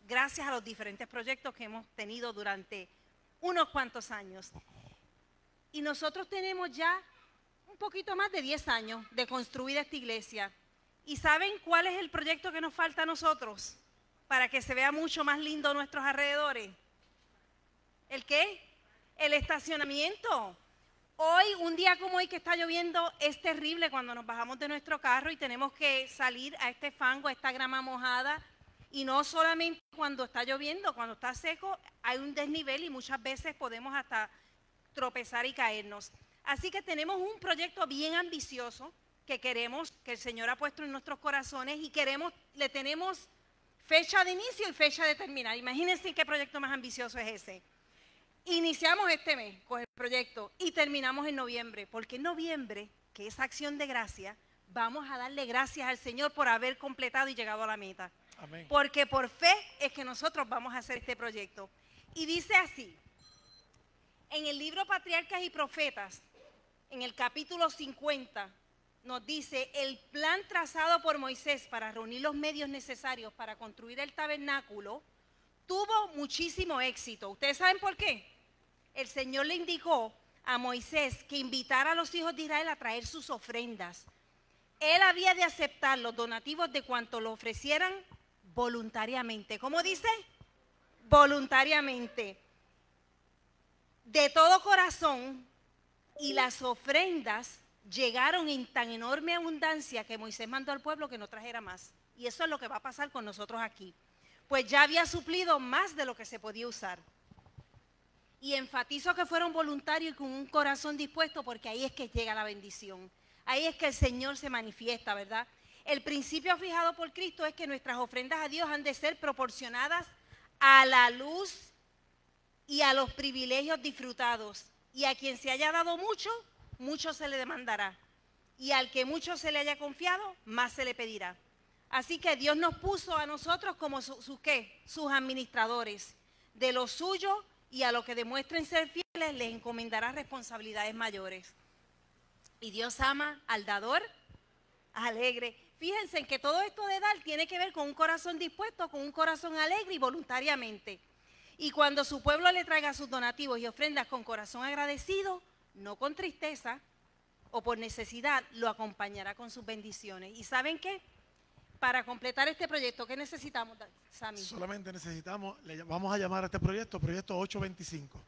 gracias a los diferentes proyectos que hemos tenido durante unos cuantos años. Y nosotros tenemos ya un poquito más de 10 años de construir esta iglesia. ¿Y saben cuál es el proyecto que nos falta a nosotros para que se vea mucho más lindo nuestros alrededores? ¿El qué? El estacionamiento. Hoy, un día como hoy que está lloviendo, es terrible cuando nos bajamos de nuestro carro y tenemos que salir a este fango, a esta grama mojada. Y no solamente cuando está lloviendo, cuando está seco, hay un desnivel y muchas veces podemos hasta tropezar y caernos. Así que tenemos un proyecto bien ambicioso que queremos, que el Señor ha puesto en nuestros corazones y le tenemos fecha de inicio y fecha de terminar. Imagínense qué proyecto más ambicioso es ese. Iniciamos este mes con el proyecto y terminamos en noviembre, porque en noviembre, que es Acción de Gracia, vamos a darle gracias al Señor por haber completado y llegado a la meta. Amén. Porque por fe es que nosotros vamos a hacer este proyecto. Y dice así, en el libro Patriarcas y Profetas, en el capítulo 50, nos dice, el plan trazado por Moisés para reunir los medios necesarios para construir el tabernáculo tuvo muchísimo éxito. ¿Ustedes saben por qué? El Señor le indicó a Moisés que invitara a los hijos de Israel a traer sus ofrendas. Él había de aceptar los donativos de cuanto lo ofrecieran voluntariamente. ¿Cómo dice? Voluntariamente. De todo corazón, y las ofrendas llegaron en tan enorme abundancia que Moisés mandó al pueblo que no trajera más. Y eso es lo que va a pasar con nosotros aquí. Pues ya había suplido más de lo que se podía usar. Y enfatizo que fueron voluntarios y con un corazón dispuesto, porque ahí es que llega la bendición. Ahí es que el Señor se manifiesta, ¿verdad? El principio fijado por Cristo es que nuestras ofrendas a Dios han de ser proporcionadas a la luz y a los privilegios disfrutados. Y a quien se haya dado mucho, mucho se le demandará. Y al que mucho se le haya confiado, más se le pedirá. Así que Dios nos puso a nosotros como sus administradores. De lo suyo, y a los que demuestren ser fieles les encomendará responsabilidades mayores. Y Dios ama al dador alegre. Fíjense en que todo esto de dar tiene que ver con un corazón dispuesto, con un corazón alegre y voluntariamente. Y cuando su pueblo le traiga sus donativos y ofrendas con corazón agradecido, no con tristeza o por necesidad, lo acompañará con sus bendiciones. ¿Y saben qué? Para completar este proyecto, ¿qué necesitamos, Sammy? Solamente necesitamos, vamos a llamar a este proyecto 825.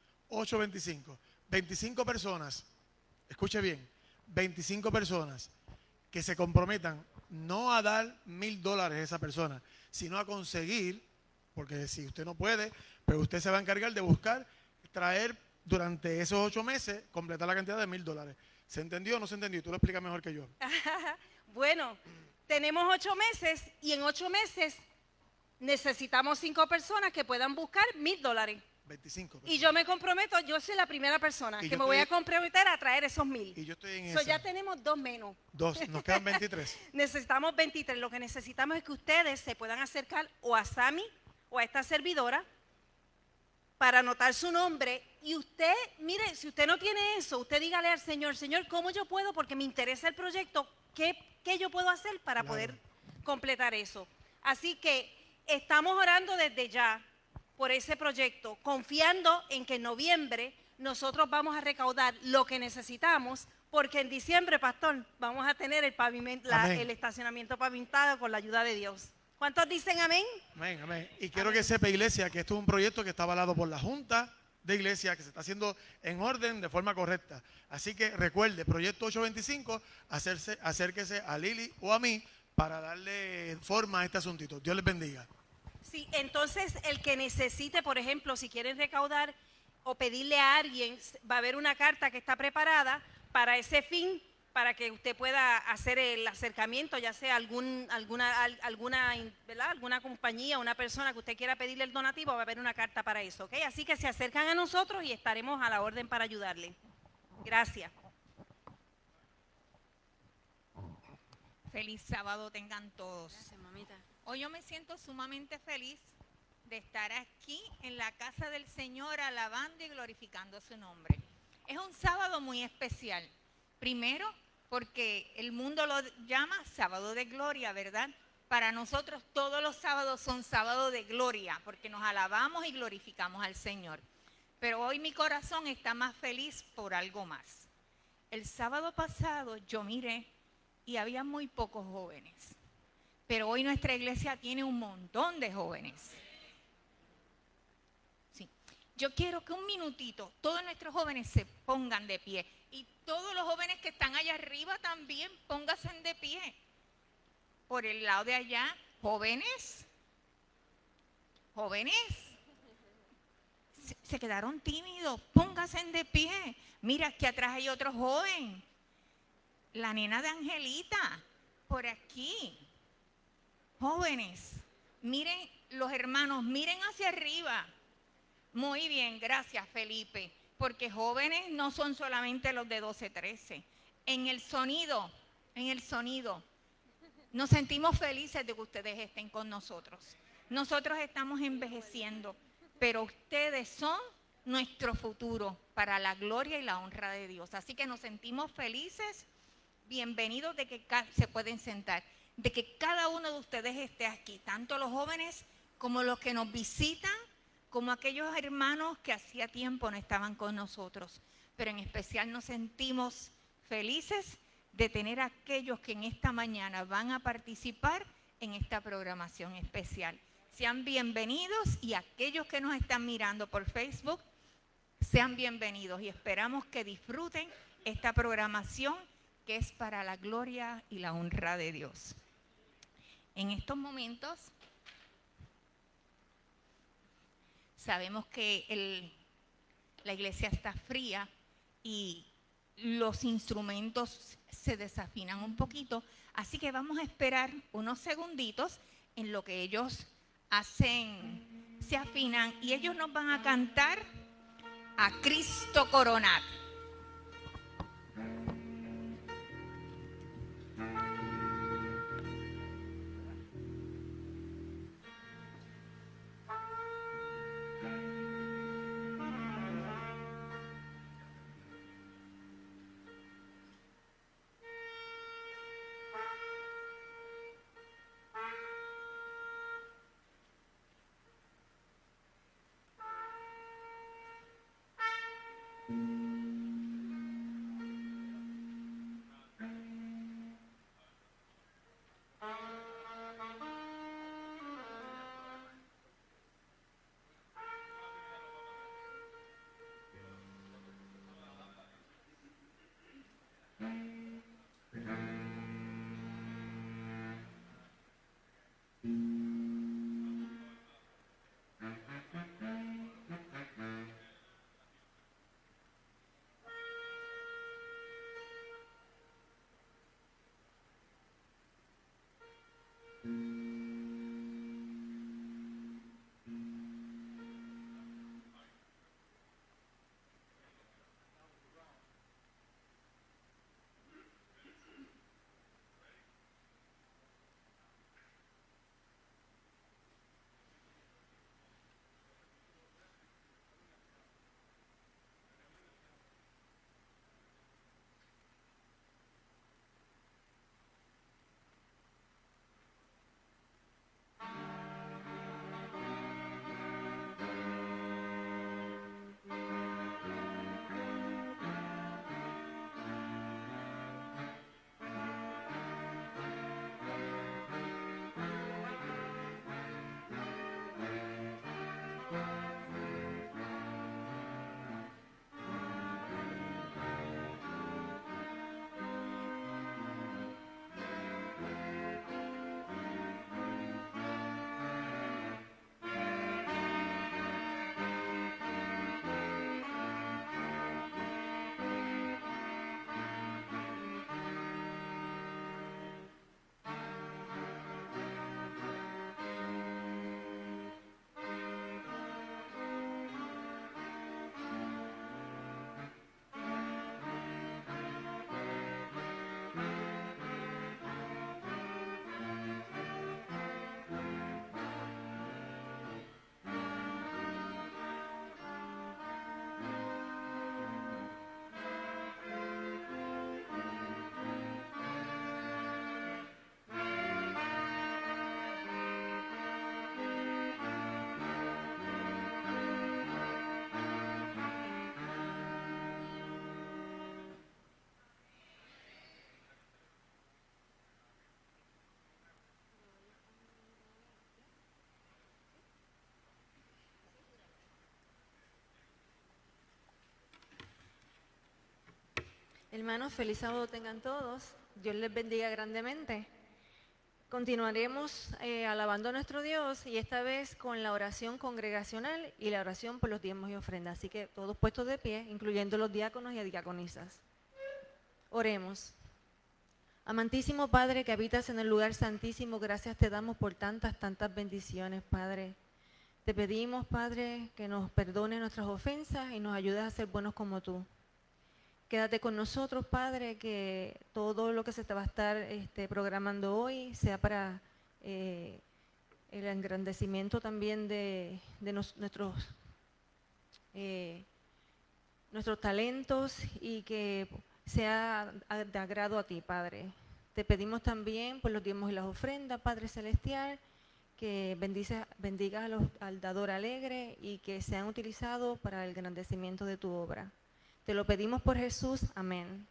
825. 25 personas, escuche bien, 25 personas que se comprometan no a dar $1000 a esa persona, sino a conseguir, porque si usted no puede, pues usted se va a encargar de buscar, traer durante esos 8 meses, completar la cantidad de $1000. ¿Se entendió o no se entendió? Tú lo explicas mejor que yo. Bueno, tenemos 8 meses y en 8 meses necesitamos 5 personas que puedan buscar $1000. 25. Y yo me comprometo, yo soy la primera persona que me voy a comprometer a traer esos 1000. Y yo estoy en eso. Ya tenemos 2 menos. 2, nos quedan 23. Necesitamos 23. Lo que necesitamos es que ustedes se puedan acercar o a Sammy o a esta servidora para anotar su nombre. Y usted, mire, si usted no tiene eso, usted dígale al Señor, Señor, ¿cómo yo puedo? Porque me interesa el proyecto. ¿Qué yo puedo hacer para poder completar eso? Así que estamos orando desde ya por ese proyecto, confiando en que en noviembre nosotros vamos a recaudar lo que necesitamos, porque en diciembre, pastor, vamos a tener el estacionamiento pavimentado con la ayuda de Dios. ¿Cuántos dicen amén? Amén, amén. Y quiero que sepa, iglesia, que esto es un proyecto que está avalado por la Junta de Iglesia, que se está haciendo en orden, de forma correcta. Así que recuerde, proyecto 825, acérquese a Lili o a mí para darle forma a este asuntito. Dios les bendiga. Sí, entonces el que necesite, por ejemplo, si quieren recaudar o pedirle a alguien, va a haber una carta que está preparada para ese fin, para que usted pueda hacer el acercamiento, ya sea alguna compañía, una persona que usted quiera pedirle el donativo, va a haber una carta para eso, ¿ok? Así que se acercan a nosotros y estaremos a la orden para ayudarle. Gracias. Feliz sábado tengan todos. Gracias, mamita. Hoy yo me siento sumamente feliz de estar aquí en la casa del Señor alabando y glorificando su nombre. Es un sábado muy especial. Primero, porque el mundo lo llama sábado de gloria, ¿verdad? Para nosotros todos los sábados son sábados de gloria, porque nos alabamos y glorificamos al Señor. Pero hoy mi corazón está más feliz por algo más. El sábado pasado yo miré y había muy pocos jóvenes. Pero hoy nuestra iglesia tiene un montón de jóvenes. Sí. Yo quiero que un minutito todos nuestros jóvenes se pongan de pie. Y todos los jóvenes que están allá arriba también pónganse de pie. Por el lado de allá, jóvenes, se quedaron tímidos, pónganse de pie. Mira, aquí atrás hay otro joven, la nena de Angelita, por aquí. Jóvenes, miren los hermanos, miren hacia arriba. Muy bien, gracias Felipe, porque jóvenes no son solamente los de 12, 13. En el sonido, nos sentimos felices de que ustedes estén con nosotros. Nosotros estamos envejeciendo, pero ustedes son nuestro futuro para la gloria y la honra de Dios. Así que nos sentimos felices, bienvenidos de que se pueden sentar, de que cada uno de ustedes esté aquí, tanto los jóvenes como los que nos visitan, como aquellos hermanos que hacía tiempo no estaban con nosotros. Pero en especial nos sentimos felices de tener a aquellos que en esta mañana van a participar en esta programación especial. Sean bienvenidos y aquellos que nos están mirando por Facebook, sean bienvenidos y esperamos que disfruten esta programación que es para la gloria y la honra de Dios. En estos momentos sabemos que la iglesia está fría y los instrumentos se desafinan un poquito, así que vamos a esperar unos segunditos en lo que ellos se afinan y ellos nos van a cantar a Cristo coronar. Hermanos, feliz sábado tengan todos. Dios les bendiga grandemente. Continuaremos alabando a nuestro Dios y esta vez con la oración congregacional y la oración por los diezmos y ofrendas. Así que todos puestos de pie, incluyendo los diáconos y diaconisas. Oremos. Amantísimo Padre que habitas en el lugar santísimo, gracias te damos por tantas bendiciones, Padre. Te pedimos, Padre, que nos perdone nuestras ofensas y nos ayudes a ser buenos como tú. Quédate con nosotros, Padre, que todo lo que se te va a estar programando hoy sea para el engrandecimiento también de nuestros talentos y que sea de agrado a ti, Padre. Te pedimos también por los diezmos y las ofrendas, Padre Celestial, que bendigas al dador alegre y que sean utilizados para el engrandecimiento de tu obra. Te lo pedimos por Jesús. Amén.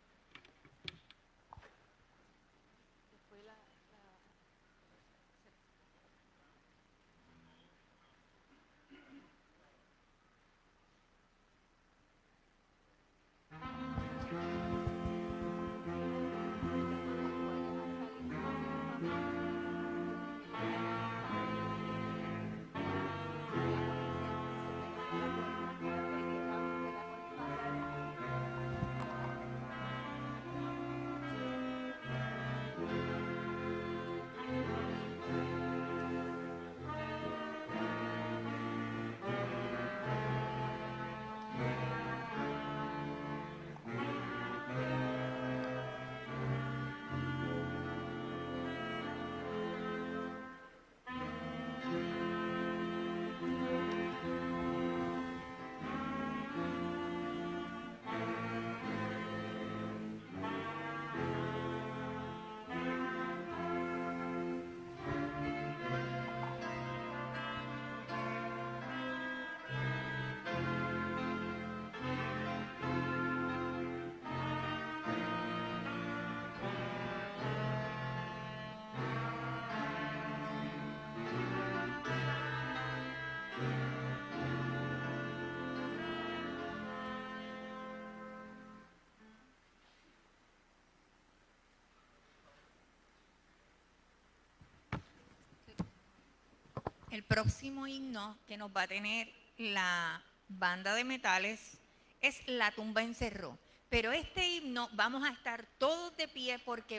El próximo himno que nos va a tener la banda de metales es La tumba encerró. Pero este himno vamos a estar todos de pie porque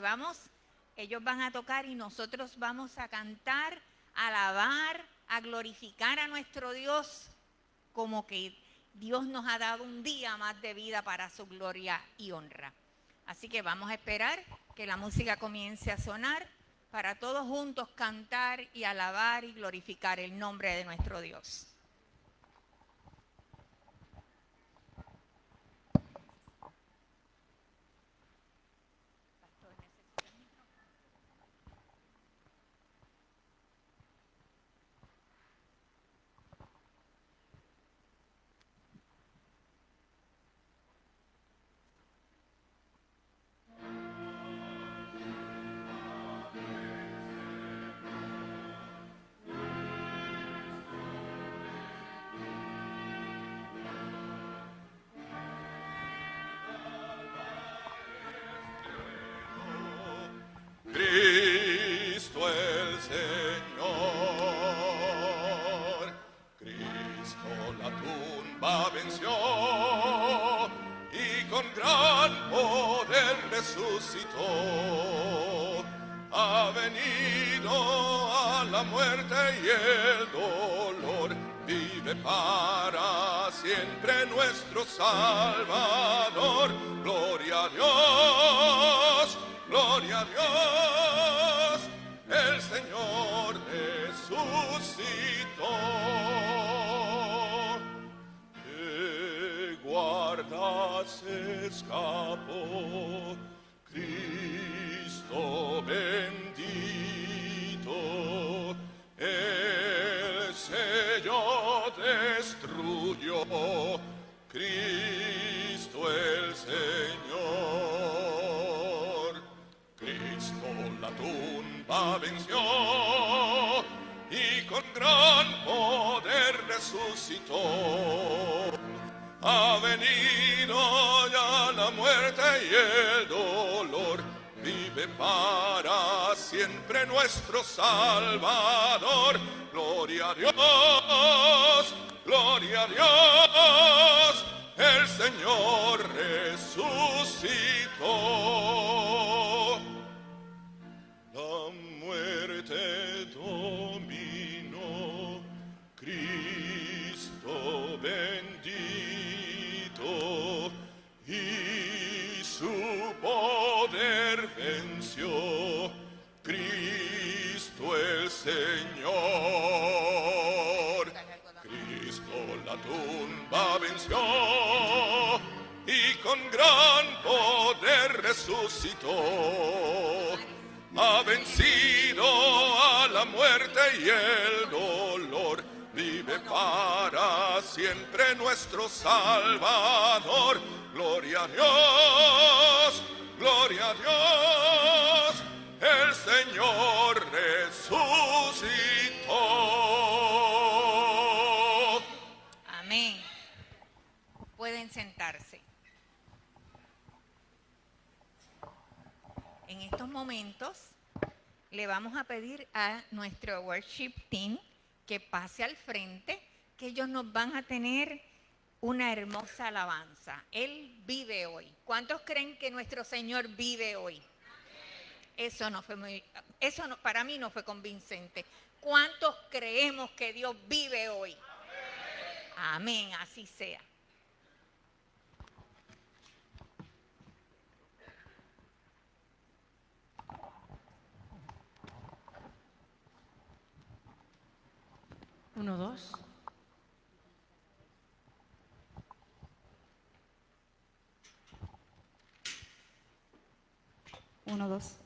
ellos van a tocar y nosotros vamos a cantar, a alabar, a glorificar a nuestro Dios como que Dios nos ha dado un día más de vida para su gloria y honra. Así que vamos a esperar que la música comience a sonar para todos juntos cantar y alabar y glorificar el nombre de nuestro Dios. Cristo el Señor, Cristo la tumba venció y con gran poder resucitó. Ha venido a la muerte y el dolor, vive para siempre nuestro Salvador. Gloria a Dios. Gloria a Dios, el Señor resucitó. De guardas escapó, Cristo bendito, el sello destruyó, Cristo el Señor. Cristo la tumba venció y con gran poder resucitó. ha venido ya la muerte y el dolor. Vive para siempre nuestro Salvador. Gloria a Dios, gloria a Dios. El Señor resucitó. La muerte dominó, Cristo bendito, y su poder venció, Cristo el Señor. Cristo la tumba venció y con gran poder resucitó. Ha vencido a la muerte y el dolor. Vive para siempre nuestro Salvador. Gloria a Dios, gloria a Dios. El Señor resucitó. Amén. Pueden sentarse. En estos momentos le vamos a pedir a nuestro worship team que pase al frente, que ellos nos van a tener una hermosa alabanza. Él vive hoy. ¿Cuántos creen que nuestro Señor vive hoy? Eso no fue para mí no fue convincente. ¿Cuántos creemos que Dios vive hoy? Amén, así sea. Uno, dos. Uno, dos.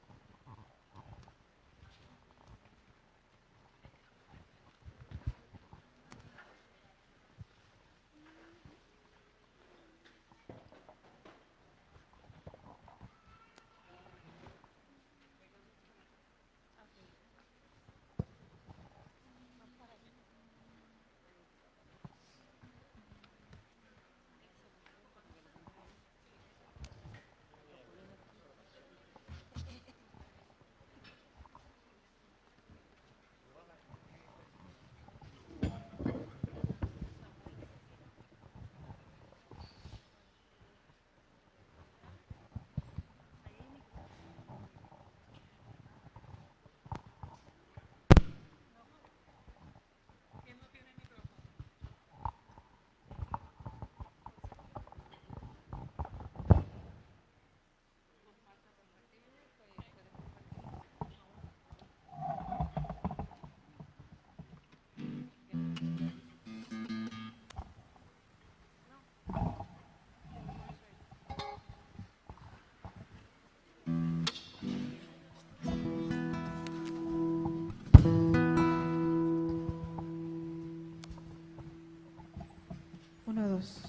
Uno, dos.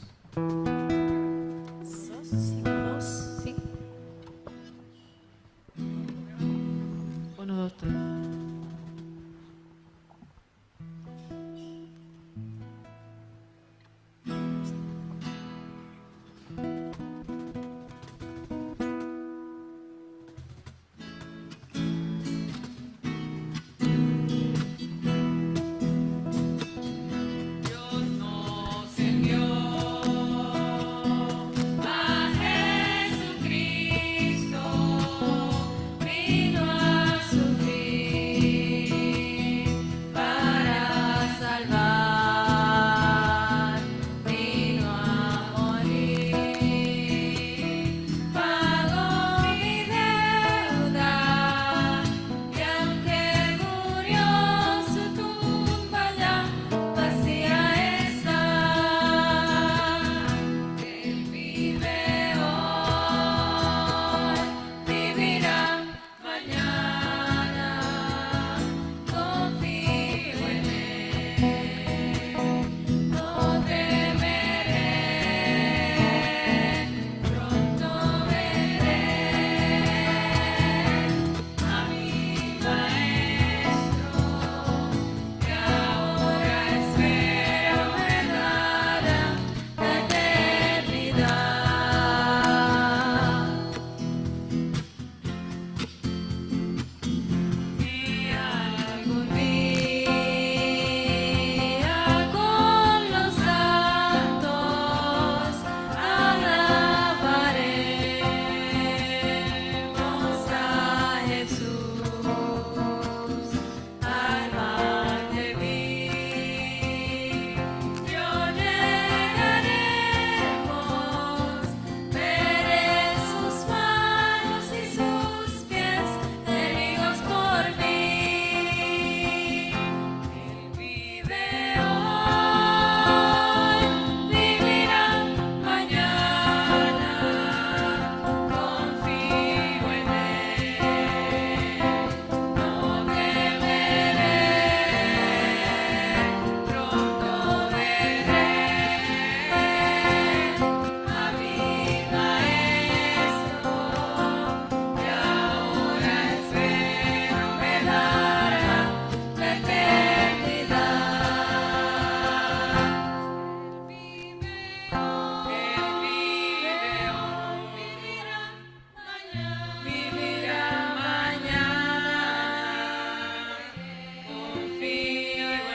Dos, sí. Uno, dos, tres. Dios nos envió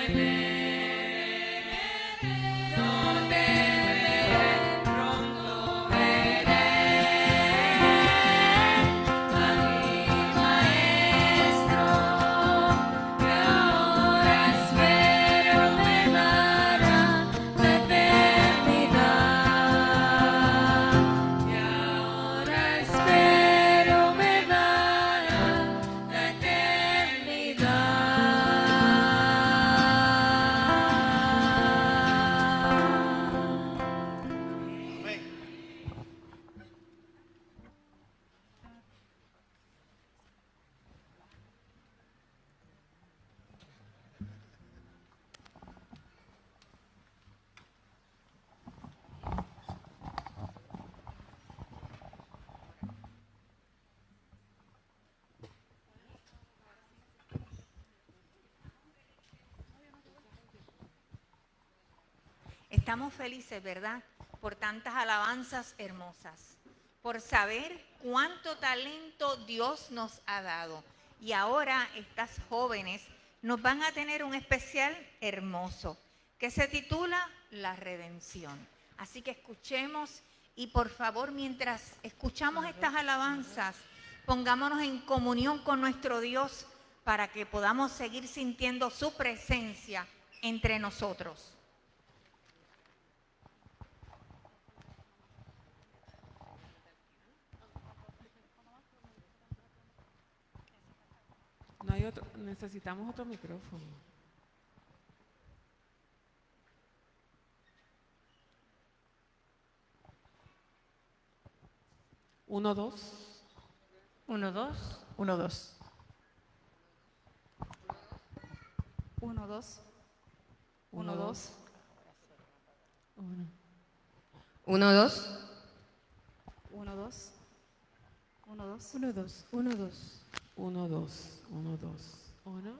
Estamos felices, ¿verdad? Por tantas alabanzas hermosas, por saber cuánto talento Dios nos ha dado. Y ahora estas jóvenes nos van a tener un especial hermoso que se titula La Redención. Así que escuchemos y por favor, mientras escuchamos estas alabanzas, pongámonos en comunión con nuestro Dios para que podamos seguir sintiendo su presencia entre nosotros. No hay otro, necesitamos otro micrófono. Uno, dos. 1, 2. 1, 2. 1, 2. 1, 2. 1. 1, 2. 1, 2. 1, 2. 1, 2. 1, 2. 1, 2. 1, 2. 1.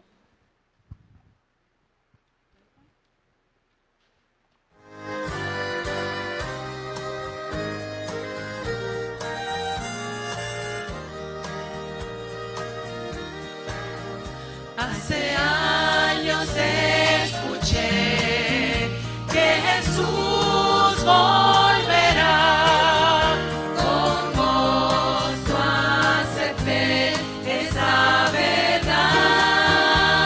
Hace años escuché que Jesús volverá. Con gozo acepté esa verdad.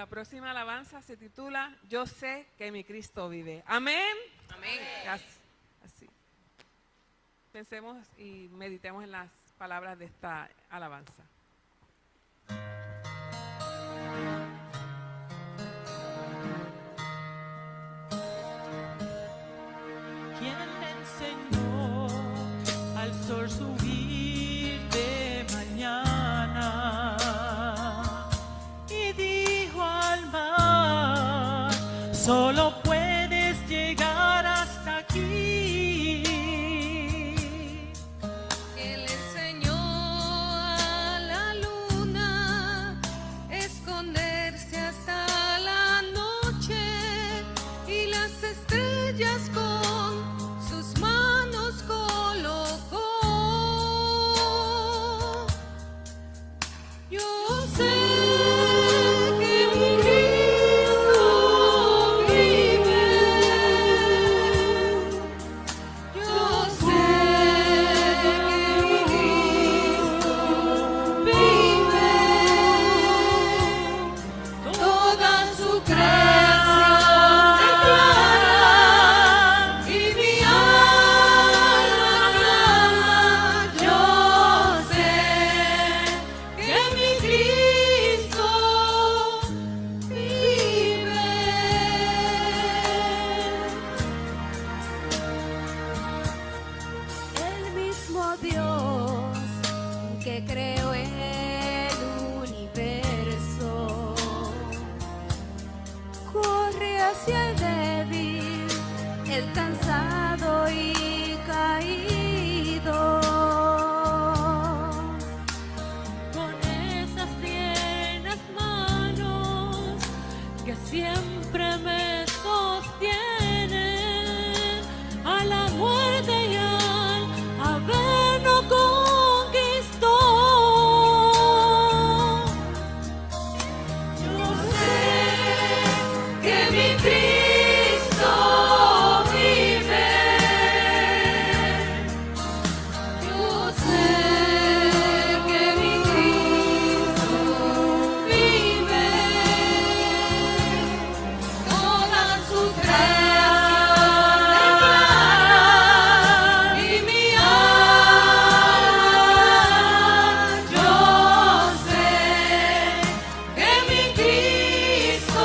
la próxima alabanza se titula Yo sé que mi Cristo vive. Amén. Amén. Así. Pensemos y meditemos en las palabras de esta alabanza. ¿Quién le enseñó al sol subir de mañana? Y dijo al mar, solo puedes llegar hasta aquí. Él enseñó a la luna esconderse hasta la noche y las estrellas con sus manos colocó. Yo sé que mi Cristo vive. Yo sé que mi Cristo vive. Toda su creación declara y mi alma clama. Yo sé que mi Cristo vive. El mismo Dios que creó el universo corre hacia el débil, el cansado y caído. Con esas tiernas manos que siempre me sostienen, a la muerte y al habernos conquistó. Yo sé que mi Cristo vive. Yo sé que mi Cristo vive. Toda su creación declara y mi alma. Yo sé que mi Cristo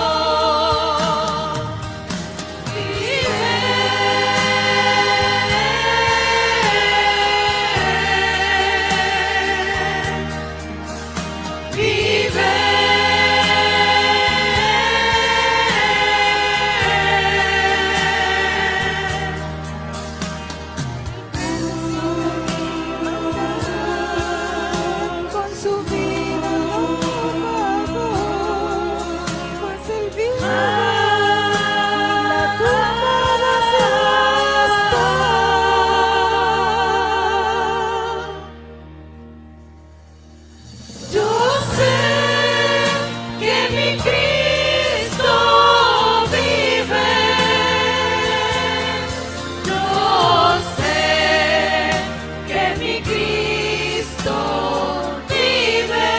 con su vida lo pagó, mas él vive. La tumba vacía está. Yo sé que mi Cristo vive. Yo sé que mi Cristo vive.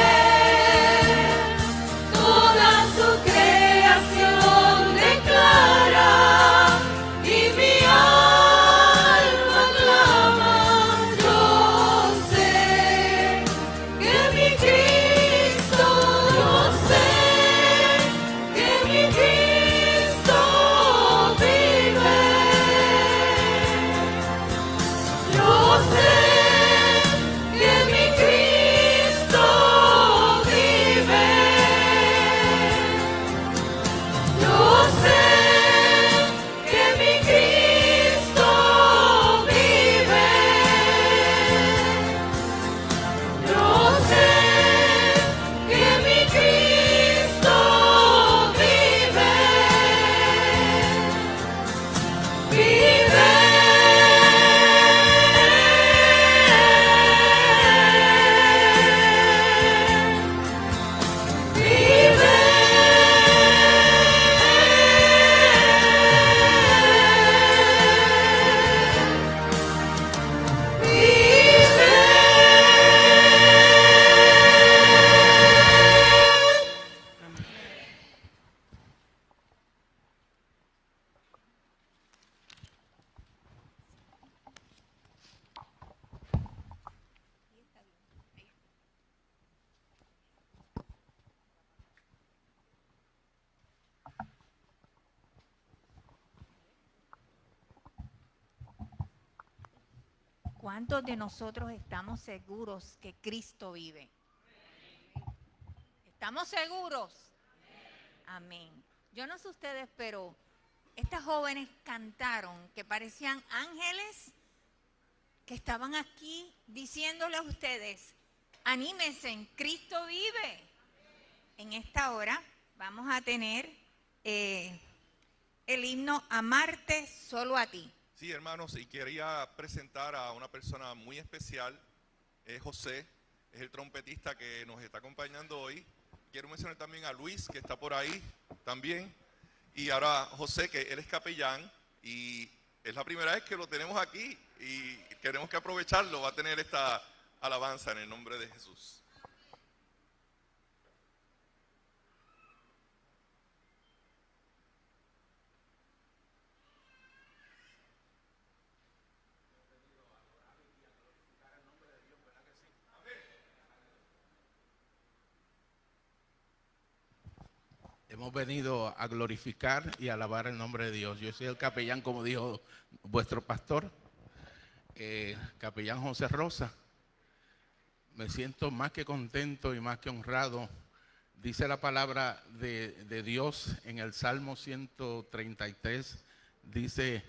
Toda su creación declara y mi alma clama. Yo sé que mi Cristo, yo sé que mi Cristo vive. Yo sé que mi Cristo vive. Yo sé que mi Cristo vive. Yo sé que mi Cristo vive. Vive. ¿Cuántos de nosotros estamos seguros que Cristo vive? ¿Estamos seguros? Amén. Yo no sé ustedes, pero estas jóvenes cantaron que parecían ángeles que estaban aquí diciéndole a ustedes, anímense, Cristo vive. En esta hora vamos a tener el himno Amarte solo a ti. Sí, hermanos, y quería presentar a una persona muy especial, es José, es el trompetista que nos está acompañando hoy. Quiero mencionar también a Luis, que está por ahí también, y ahora José, que él es capellán, y es la primera vez que lo tenemos aquí, y queremos que aprovecharlo, va a tener esta alabanza en el nombre de Jesús. Hemos venido a glorificar y alabar el nombre de Dios. Yo soy el capellán, como dijo vuestro pastor, capellán José Rosa. Me siento más que contento y más que honrado. Dice la palabra de Dios en el Salmo 133, dice,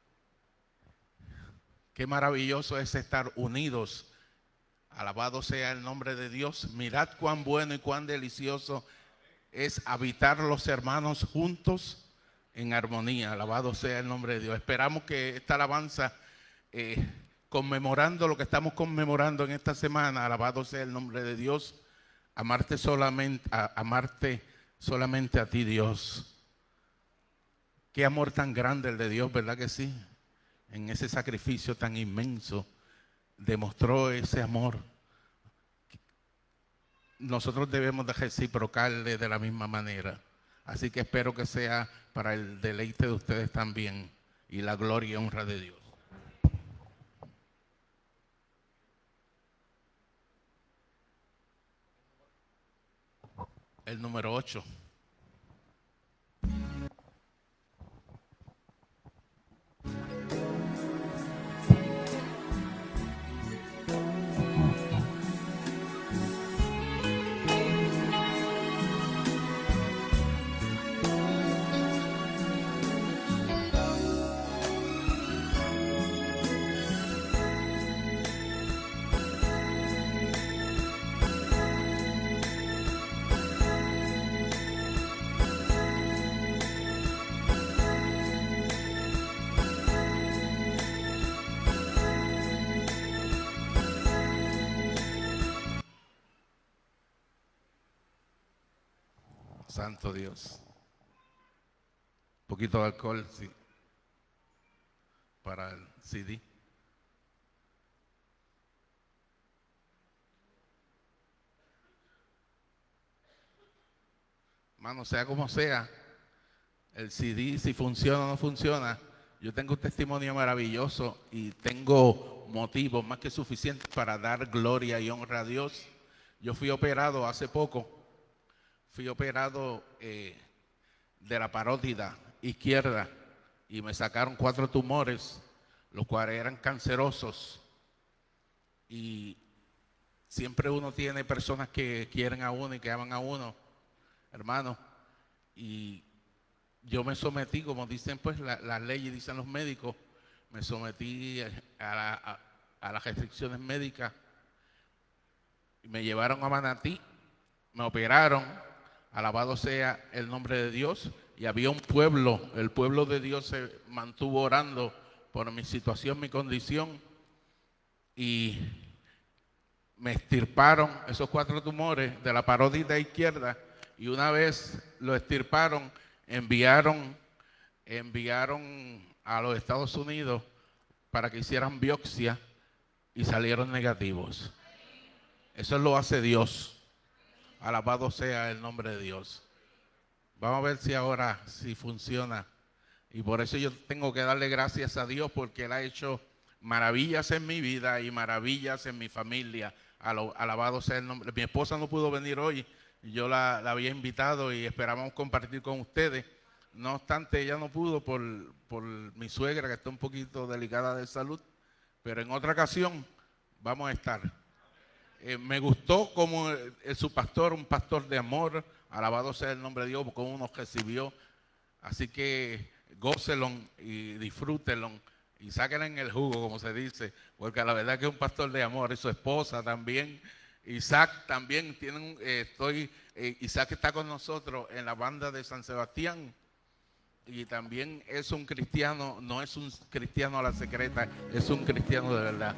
qué maravilloso es estar unidos. Alabado sea el nombre de Dios. Mirad cuán bueno y cuán delicioso es habitar los hermanos juntos en armonía. Alabado sea el nombre de Dios. Esperamos que esta alabanza, conmemorando lo que estamos conmemorando en esta semana, alabado sea el nombre de Dios, amarte solamente a ti, Dios. Qué amor tan grande el de Dios, ¿verdad que sí? En ese sacrificio tan inmenso demostró ese amor. Nosotros debemos de reciprocarle de la misma manera. Así que espero que sea para el deleite de ustedes también y la gloria y honra de Dios. El número 8. Santo Dios. Un poquito de alcohol, sí, para el CD. Hermano, sea como sea, el CD, si funciona o no funciona, yo tengo un testimonio maravilloso y tengo motivos más que suficientes para dar gloria y honra a Dios. Yo fui operado hace poco. Fui operado de la parótida izquierda y me sacaron 4 tumores, los cuales eran cancerosos. Y siempre uno tiene personas que quieren a uno y que aman a uno, hermano. Y yo me sometí, como dicen pues las leyes, dicen los médicos, me sometí a las restricciones médicas. Y me llevaron a Manatí, me operaron. Alabado sea el nombre de Dios. Y había un pueblo, el pueblo de Dios se mantuvo orando por mi situación, mi condición. Y me extirparon esos 4 tumores de la parótida izquierda. Y una vez lo extirparon, enviaron a los Estados Unidos para que hicieran biopsia y salieron negativos. Eso lo hace Dios. Alabado sea el nombre de Dios. Vamos a ver si ahora sí funciona. Y por eso yo tengo que darle gracias a Dios, porque Él ha hecho maravillas en mi vida y maravillas en mi familia. Alabado sea el nombre. Mi esposa no pudo venir hoy. Yo la había invitado y esperábamos compartir con ustedes. No obstante, ella no pudo por mi suegra, que está un poquito delicada de salud. pero en otra ocasión vamos a estar. Me gustó como su pastor, un pastor de amor, alabado sea el nombre de Dios, como nos recibió. Así que gócelo y disfrútenlo y sáquenlo en el jugo, como se dice, porque la verdad que es un pastor de amor, y su esposa también. Isaac también tiene Isaac está con nosotros en la banda de San Sebastián y también es un cristiano, no es un cristiano a la secreta, es un cristiano de verdad.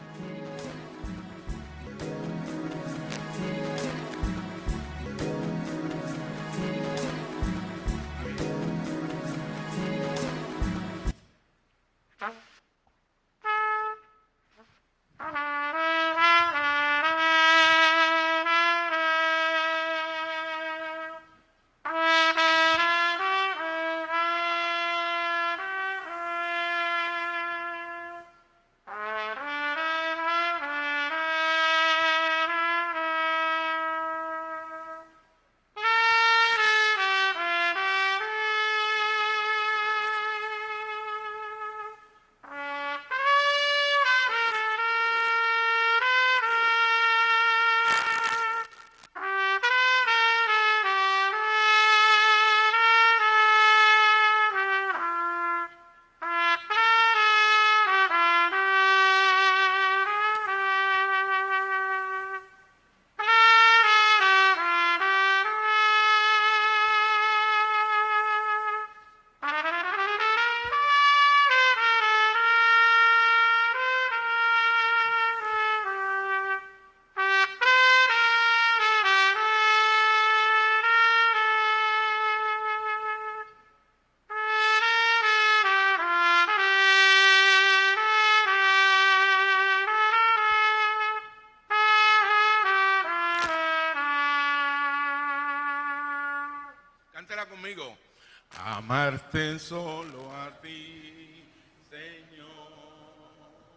Conmigo. Amarte solo a ti, Señor.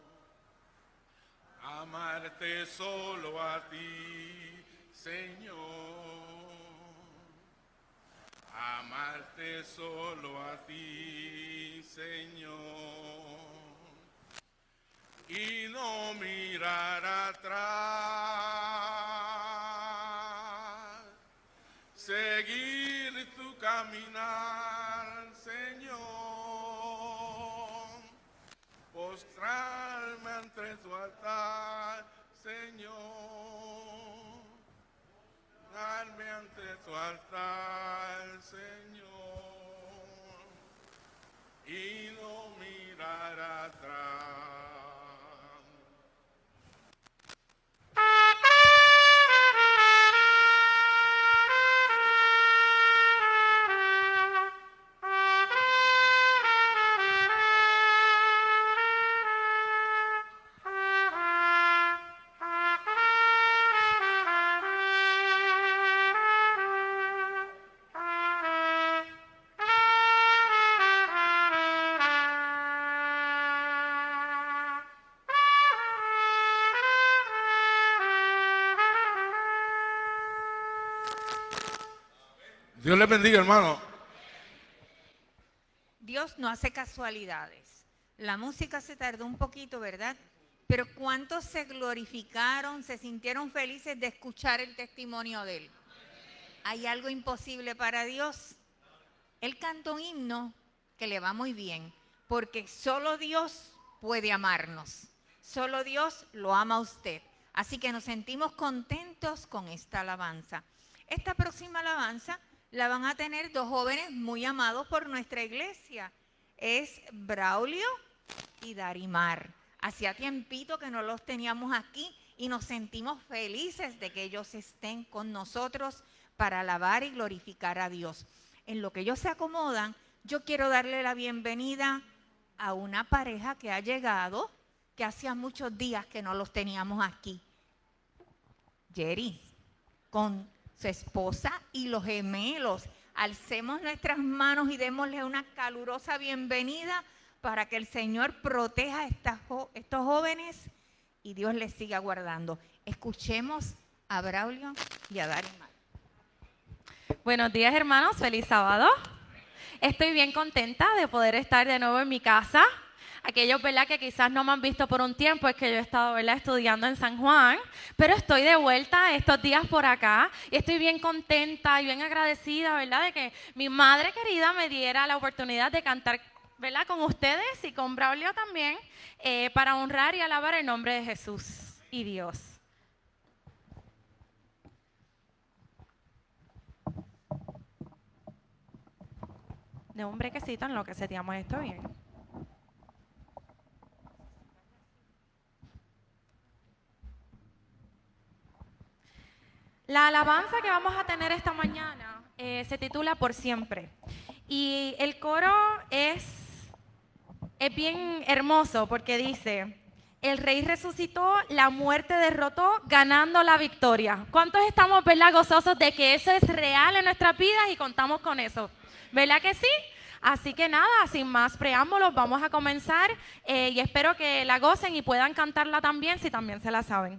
Amarte solo a ti, Señor. Amarte solo a ti, Señor. Y no mirar atrás. Seguir tu caminar, Señor, postrarme ante tu altar, Señor, darme ante tu altar, Señor, y no mirar atrás. Dios les bendiga, hermano. Dios no hace casualidades. La música se tardó un poquito, ¿verdad? Pero ¿cuántos se glorificaron, se sintieron felices de escuchar el testimonio de él? ¿Hay algo imposible para Dios? Él canta un himno que le va muy bien, porque solo Dios puede amarnos. Solo Dios lo ama a usted. Así que nos sentimos contentos con esta alabanza. Esta próxima alabanza la van a tener dos jóvenes muy amados por nuestra iglesia. Es Braulio y Darimar. Hacía tiempito que no los teníamos aquí y nos sentimos felices de que ellos estén con nosotros para alabar y glorificar a Dios. En lo que ellos se acomodan, yo quiero darle la bienvenida a una pareja que ha llegado, que hacía muchos días que no los teníamos aquí. Jerry, con su esposa y los gemelos. Alcemos nuestras manos y démosle una calurosa bienvenida para que el Señor proteja a estos jóvenes y Dios les siga guardando. Escuchemos a Braulio y a Darimar. Buenos días, hermanos. Feliz sábado. Estoy bien contenta de poder estar de nuevo en mi casa. aquellos, ¿verdad?, que quizás no me han visto por un tiempo, es que yo he estado, ¿verdad?, estudiando en San Juan, pero estoy de vuelta estos días por acá y estoy bien contenta y bien agradecida, ¿verdad?, de que mi madre querida me diera la oportunidad de cantar, ¿verdad?, con ustedes y con Braulio también, para honrar y alabar el nombre de Jesús y Dios. De un brequecito en lo que seteamos esto bien. La alabanza que vamos a tener esta mañana se titula Por Siempre. Y el coro es bien hermoso porque dice: el Rey resucitó, la muerte derrotó, ganando la victoria. ¿Cuántos estamos, verdad, gozosos de que eso es real en nuestras vidas y contamos con eso? ¿Verdad que sí? Así que nada, sin más preámbulos, vamos a comenzar y espero que la gocen y puedan cantarla también si también se la saben.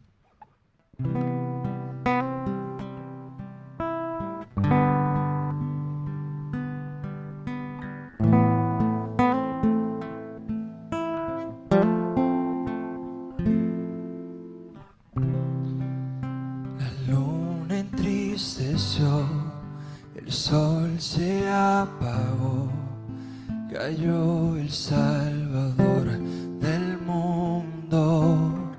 El sol se apagó, cayó el Salvador del mundo.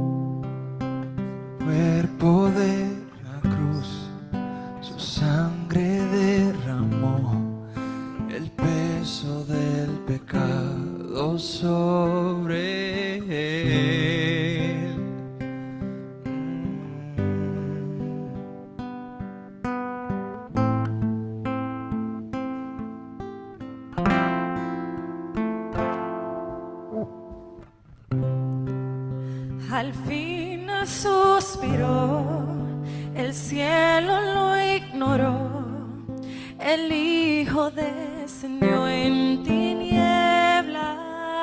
Cuerpo de la cruz, su sangre derramó el peso del pecado sobre él. Al fin suspiró, el cielo lo ignoró, el Hijo descendió en tinieblas,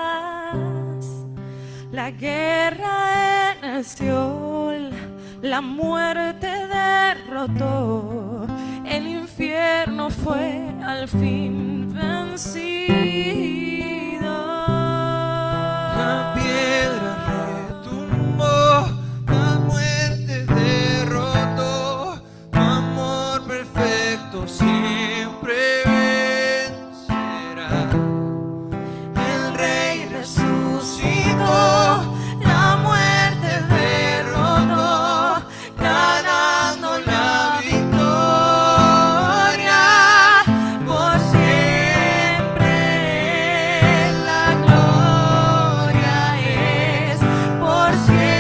la guerra en el Seol, la muerte derrotó, el infierno fue al fin vencido. La piedra la muerte derrotó, tu amor perfecto siempre vencerá. El Rey resucitó, la muerte derrotó, ganando la victoria por siempre. La gloria es por siempre.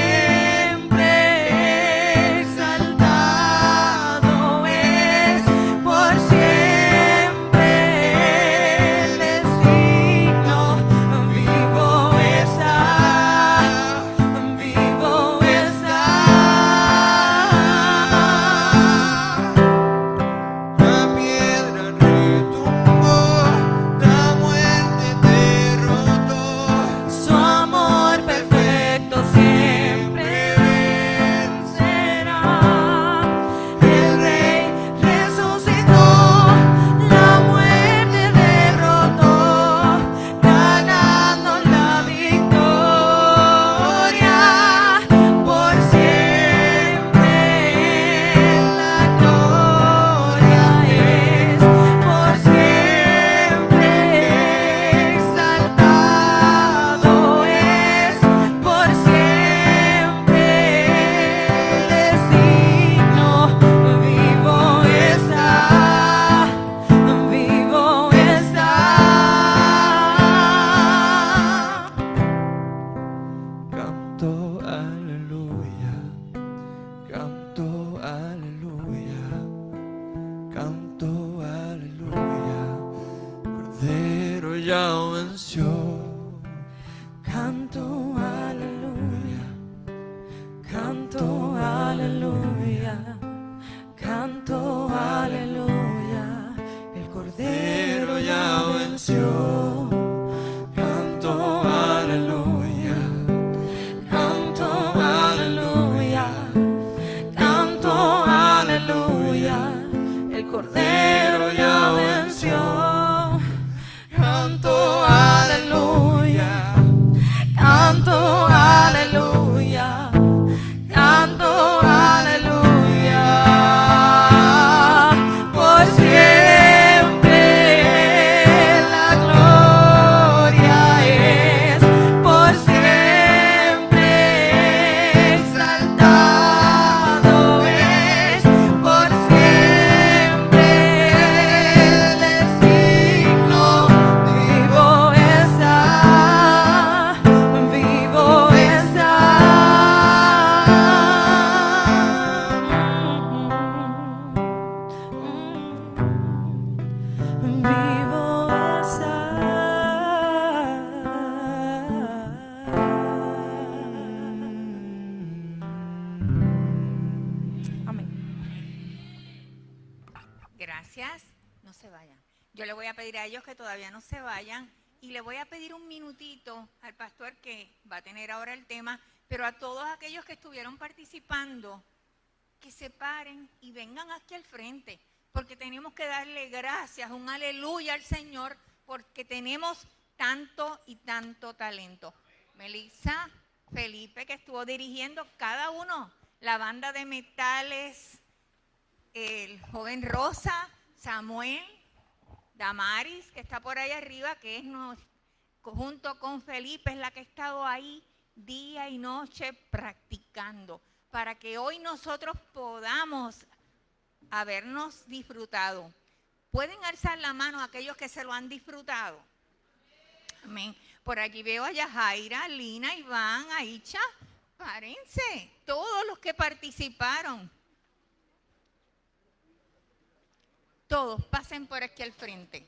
Canto aleluya, canto Gracias. No se vayan. Yo le voy a pedir a ellos que todavía no se vayan y le voy a pedir un minutito al pastor que va a tener ahora el tema, pero a todos aquellos que estuvieron participando, que se paren y vengan aquí al frente, porque tenemos que darle gracias, un aleluya al Señor, porque tenemos tanto y tanto talento. Melissa, Felipe, que estuvo dirigiendo cada uno, la banda de metales, el joven Rosa, Samuel, Damaris, que está por ahí arriba, que es junto con Felipe, es la que ha estado ahí día y noche practicando, para que hoy nosotros podamos habernos disfrutado. ¿Pueden alzar la mano aquellos que se lo han disfrutado? Amén. Por allí veo a Yajaira, Lina, Iván, Aicha. Párense, todos los que participaron. Todos, pasen por aquí al frente.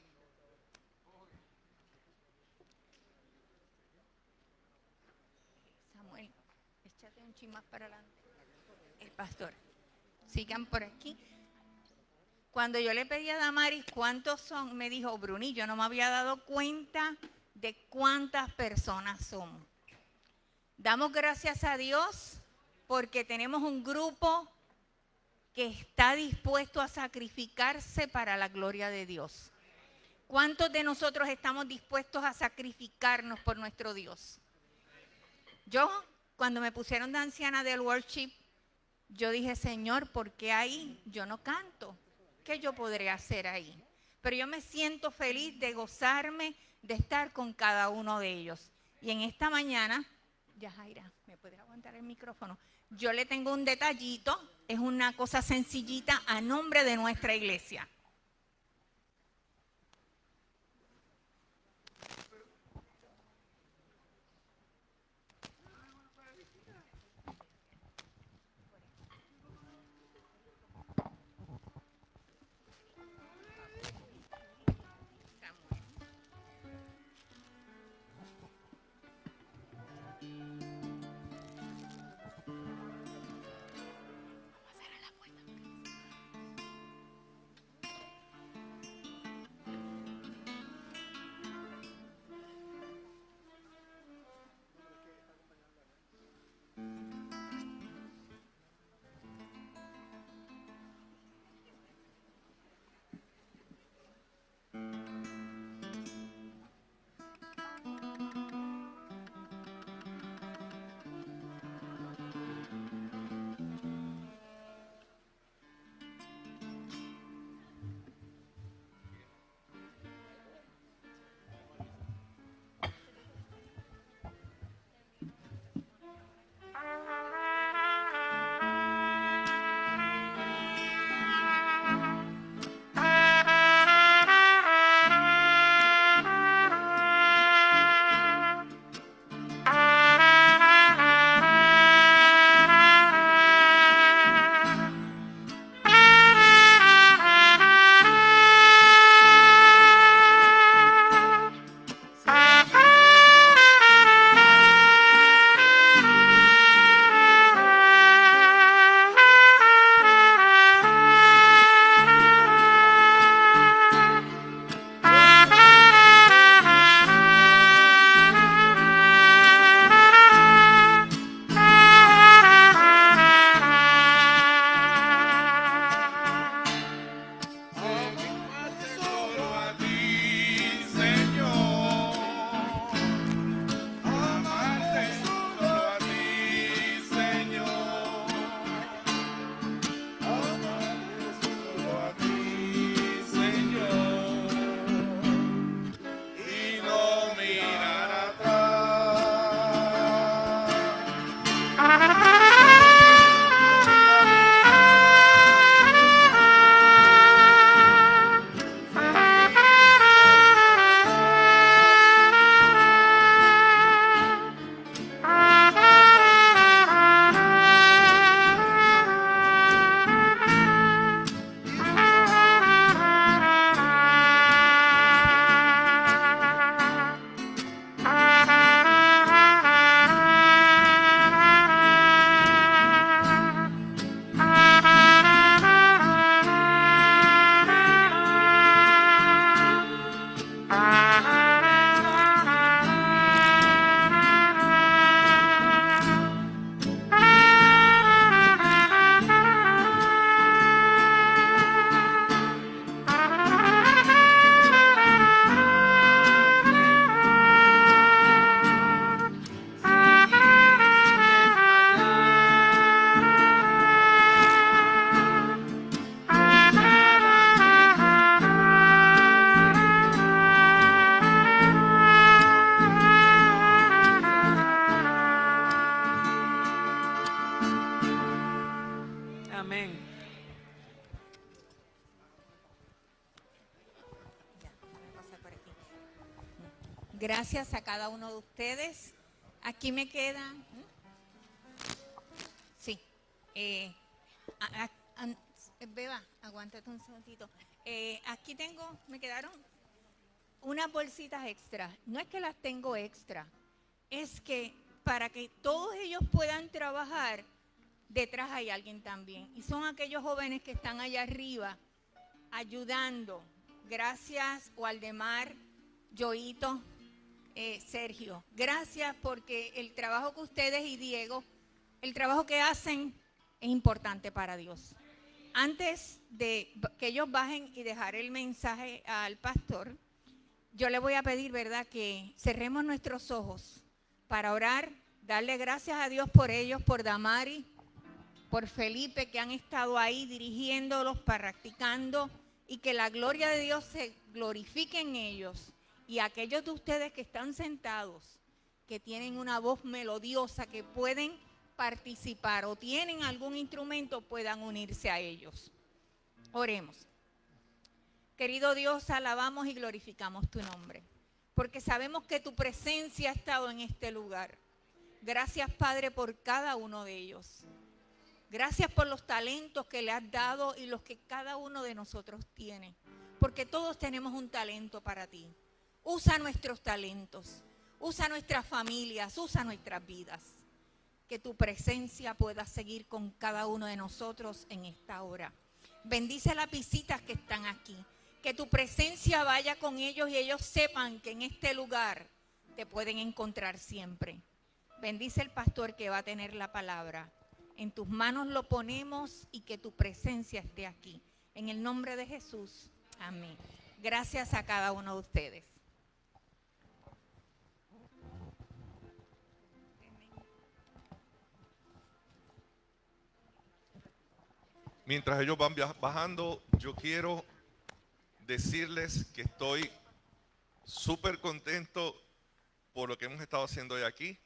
Samuel, échate un chin más para adelante. El pastor. Sigan por aquí. Cuando yo le pedí a Damaris cuántos son, me dijo, Bruni, yo no me había dado cuenta de cuántas personas somos. Damos gracias a Dios porque tenemos un grupo que está dispuesto a sacrificarse para la gloria de Dios. ¿Cuántos de nosotros estamos dispuestos a sacrificarnos por nuestro Dios? Yo, cuando me pusieron de anciana del worship, yo dije, Señor, ¿por qué ahí yo no canto? ¿Qué yo podré hacer ahí? Pero yo me siento feliz de gozarme, de estar con cada uno de ellos. Y en esta mañana, Yajaira, ¿me puedes aguantar el micrófono? Yo le tengo un detallito, es una cosa sencillita a nombre de nuestra iglesia. Gracias a cada uno de ustedes. Aquí me quedan. Sí. Beba, aguántate un segundito. Aquí me quedaron unas bolsitas extra. No es que las tengo extra, es que para que todos ellos puedan trabajar, detrás hay alguien también. Y son aquellos jóvenes que están allá arriba ayudando. Gracias, Waldemar, Yoito, Sergio. Gracias porque el trabajo que ustedes y Diego, el trabajo que hacen es importante para Dios. Antes de que ellos bajen y dejar el mensaje al pastor, yo le voy a pedir, ¿verdad?, que cerremos nuestros ojos para orar, darle gracias a Dios por ellos, por Damari, por Felipe, que han estado ahí dirigiéndolos, practicando, y que la gloria de Dios se glorifique en ellos. Y aquellos de ustedes que están sentados, que tienen una voz melodiosa, que pueden participar o tienen algún instrumento, puedan unirse a ellos. Oremos. Querido Dios, alabamos y glorificamos tu nombre, porque sabemos que tu presencia ha estado en este lugar. Gracias, Padre, por cada uno de ellos. Gracias por los talentos que le has dado y los que cada uno de nosotros tiene, porque todos tenemos un talento para ti. Usa nuestros talentos, usa nuestras familias, usa nuestras vidas. Que tu presencia pueda seguir con cada uno de nosotros en esta hora. Bendice las visitas que están aquí. Que tu presencia vaya con ellos y ellos sepan que en este lugar te pueden encontrar siempre. Bendice el pastor que va a tener la palabra. En tus manos lo ponemos y que tu presencia esté aquí. En el nombre de Jesús. Amén. Gracias a cada uno de ustedes. Mientras ellos van bajando, yo quiero decirles que estoy súper contento por lo que hemos estado haciendo hoy aquí.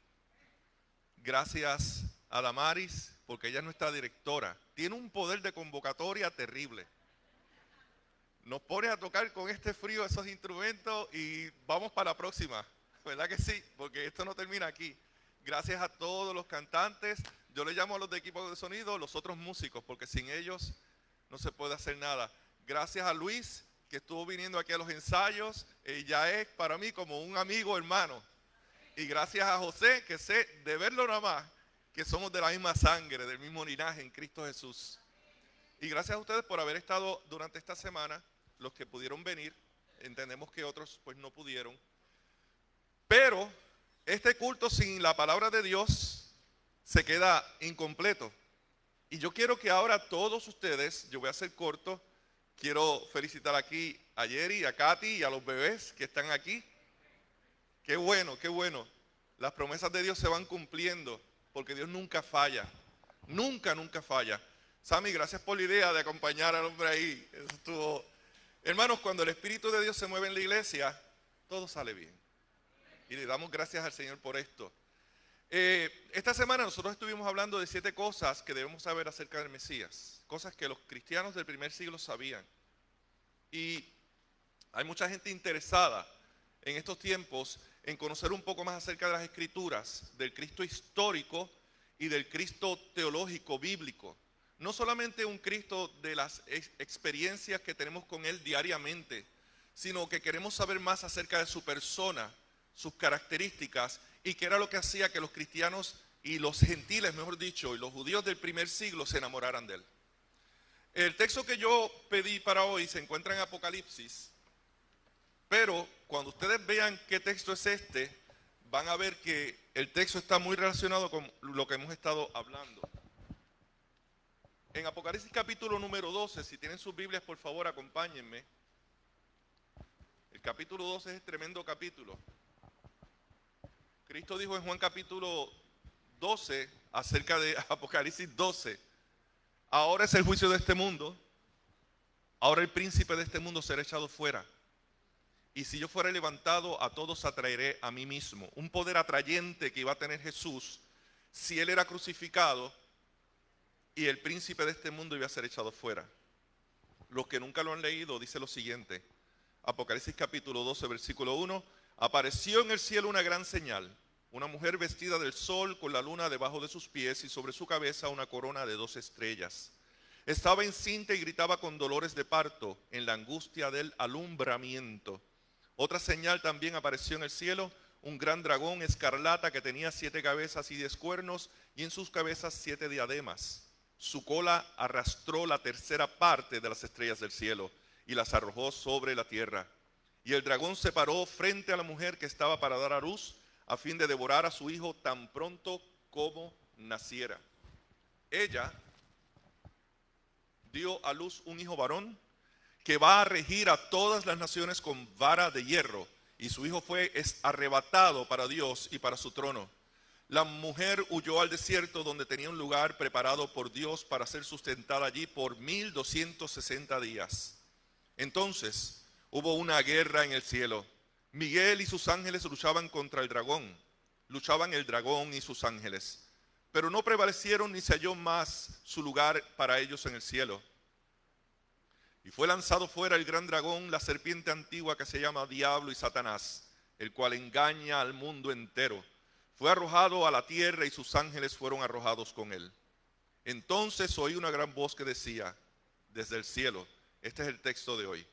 Gracias a Damaris, porque ella es nuestra directora. Tiene un poder de convocatoria terrible. Nos pone a tocar con este frío esos instrumentos y vamos para la próxima. ¿Verdad que sí? Porque esto no termina aquí. Gracias a todos los cantantes. Yo le llamo a los de equipo de sonido los otros músicos, porque sin ellos no se puede hacer nada. Gracias a Luis, que estuvo viniendo aquí a los ensayos. Ya es para mí como un amigo, hermano. Y gracias a José, que sé de verlo nada más, que somos de la misma sangre, del mismo linaje en Cristo Jesús. Y gracias a ustedes por haber estado durante esta semana, los que pudieron venir. Entendemos que otros pues no pudieron. Pero este culto sin la palabra de Dios se queda incompleto. Y yo quiero que ahora todos ustedes, yo voy a ser corto, quiero felicitar aquí a Jerry, a Katy y a los bebés que están aquí. Qué bueno, qué bueno. Las promesas de Dios se van cumpliendo, porque Dios nunca falla. Nunca, nunca falla. Sammy, gracias por la idea de acompañar al hombre ahí. Eso estuvo. Hermanos, cuando el Espíritu de Dios se mueve en la iglesia, todo sale bien. Y le damos gracias al Señor por esto. Esta semana nosotros estuvimos hablando de 7 cosas que debemos saber acerca del Mesías. Cosas que los cristianos del primer siglo sabían. Y hay mucha gente interesada en estos tiempos en conocer un poco más acerca de las Escrituras, del Cristo histórico y del Cristo teológico, bíblico. No solamente un Cristo de las experiencias que tenemos con Él diariamente, sino que queremos saber más acerca de su persona, sus características, y qué era lo que hacía que los cristianos y los gentiles, mejor dicho, y los judíos del primer siglo se enamoraran de Él. El texto que yo pedí para hoy se encuentra en Apocalipsis, pero cuando ustedes vean qué texto es este, van a ver que el texto está muy relacionado con lo que hemos estado hablando. En Apocalipsis capítulo número 12, si tienen sus Biblias, por favor, acompáñenme. El capítulo 12 es el tremendo capítulo. Cristo dijo en Juan capítulo 12, acerca de Apocalipsis 12, ahora es el juicio de este mundo, ahora el príncipe de este mundo será echado fuera. Y si yo fuera levantado, a todos atraeré a mí mismo. Un poder atrayente que iba a tener Jesús si Él era crucificado y el príncipe de este mundo iba a ser echado fuera. Los que nunca lo han leído, dice lo siguiente. Apocalipsis capítulo 12, versículo 1. Apareció en el cielo una gran señal, una mujer vestida del sol con la luna debajo de sus pies y sobre su cabeza una corona de 2 estrellas. Estaba encinta y gritaba con dolores de parto en la angustia del alumbramiento. Otra señal también apareció en el cielo, un gran dragón escarlata que tenía 7 cabezas y 10 cuernos y en sus cabezas 7 diademas. Su cola arrastró la tercera parte de las estrellas del cielo y las arrojó sobre la tierra. Y el dragón se paró frente a la mujer que estaba para dar a luz, a fin de devorar a su hijo tan pronto como naciera. Ella dio a luz un hijo varón que va a regir a todas las naciones con vara de hierro, y su hijo fue arrebatado para Dios y para su trono. La mujer huyó al desierto donde tenía un lugar preparado por Dios para ser sustentada allí por 1260 días. Entonces hubo una guerra en el cielo. Miguel y sus ángeles luchaban contra el dragón. Luchaban el dragón y sus ángeles, pero no prevalecieron ni se halló más su lugar para ellos en el cielo. Y fue lanzado fuera el gran dragón, la serpiente antigua que se llama Diablo y Satanás, el cual engaña al mundo entero. Fue arrojado a la tierra y sus ángeles fueron arrojados con él. Entonces oí una gran voz que decía desde el cielo, este es el texto de hoy: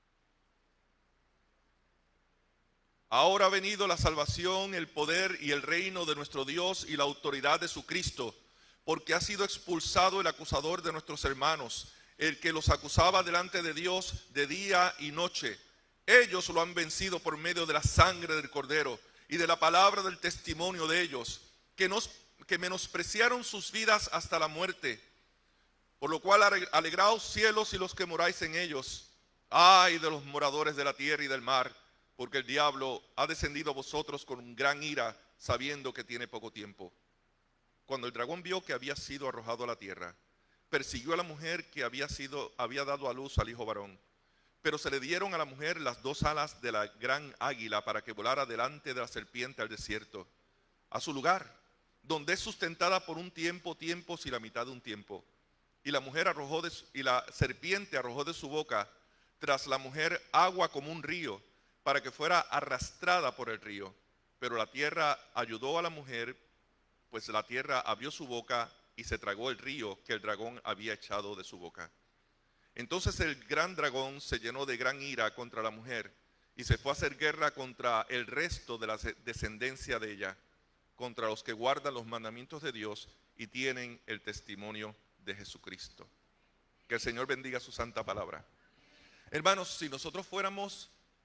ahora ha venido la salvación, el poder y el reino de nuestro Dios y la autoridad de su Cristo, porque ha sido expulsado el acusador de nuestros hermanos, el que los acusaba delante de Dios de día y noche. Ellos lo han vencido por medio de la sangre del Cordero y de la palabra del testimonio de ellos, que menospreciaron sus vidas hasta la muerte. Por lo cual alegraos cielos y los que moráis en ellos. Ay de los moradores de la tierra y del mar, porque el diablo ha descendido a vosotros con gran ira, sabiendo que tiene poco tiempo. Cuando el dragón vio que había sido arrojado a la tierra, persiguió a la mujer que había dado a luz al hijo varón. Pero se le dieron a la mujer las 2 alas de la gran águila para que volara delante de la serpiente al desierto, a su lugar, donde es sustentada por un tiempo, tiempos y la mitad de un tiempo. Y la serpiente arrojó de su boca tras la mujer agua como un río, para que fuera arrastrada por el río. Pero la tierra ayudó a la mujer, pues la tierra abrió su boca y se tragó el río que el dragón había echado de su boca. Entonces el gran dragón se llenó de gran ira contra la mujer y se fue a hacer guerra contra el resto de la descendencia de ella, contra los que guardan los mandamientos de Dios y tienen el testimonio de Jesucristo. Que el Señor bendiga su santa palabra. Hermanos, si nosotros fuéramos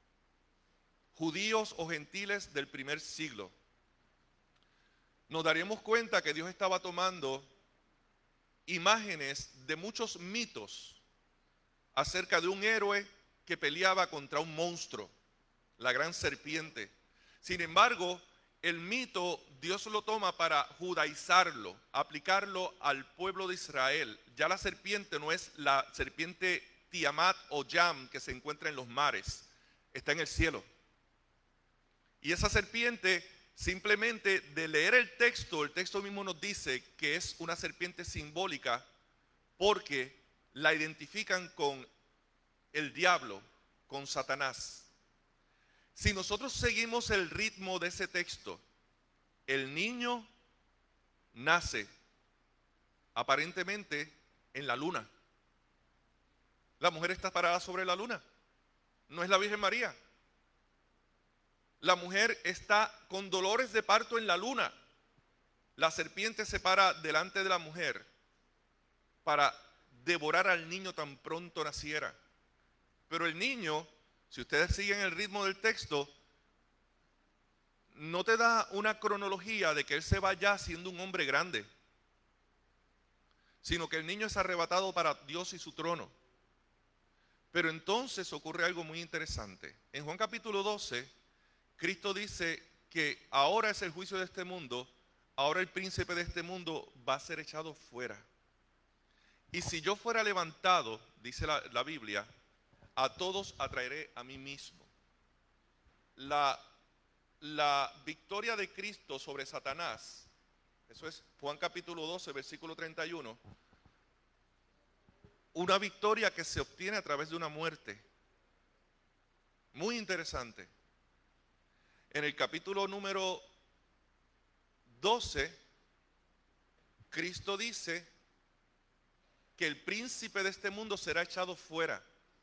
judíos o gentiles del primer siglo, nos daríamos cuenta que Dios estaba tomando imágenes de muchos mitos acerca de un héroe que peleaba contra un monstruo, la gran serpiente. Sin embargo, el mito Dios lo toma para judaizarlo, aplicarlo al pueblo de Israel. Ya la serpiente no es la serpiente Tiamat o Yam que se encuentra en los mares, está en el cielo. Y esa serpiente, simplemente de leer el texto mismo nos dice que es una serpiente simbólica porque la identifican con el diablo, con Satanás. Si nosotros seguimos el ritmo de ese texto, el niño nace aparentemente en la luna. La mujer está parada sobre la luna, no es la Virgen María. La mujer está con dolores de parto en la luna. La serpiente se para delante de la mujer para devorar al niño tan pronto naciera. Pero el niño, si ustedes siguen el ritmo del texto, no te da una cronología de que él se va ya siendo un hombre grande, sino que el niño es arrebatado para Dios y su trono. Pero entonces ocurre algo muy interesante. En Juan capítulo 12, Cristo dice que ahora es el juicio de este mundo, ahora el príncipe de este mundo va a ser echado fuera. Y si yo fuera levantado, dice la Biblia, a todos atraeré a mí mismo. La victoria de Cristo sobre Satanás, eso es Juan capítulo 12, versículo 31, una victoria que se obtiene a través de una muerte. Muy interesante. En el capítulo número 12, Cristo dice que el príncipe de este mundo será echado fuera.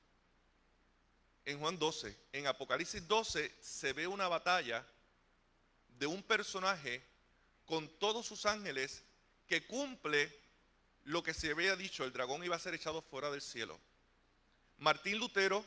En Juan 12, en Apocalipsis 12 se ve una batalla de un personaje con todos sus ángeles que cumple lo que se había dicho, el dragón iba a ser echado fuera del cielo. Martín Lutero,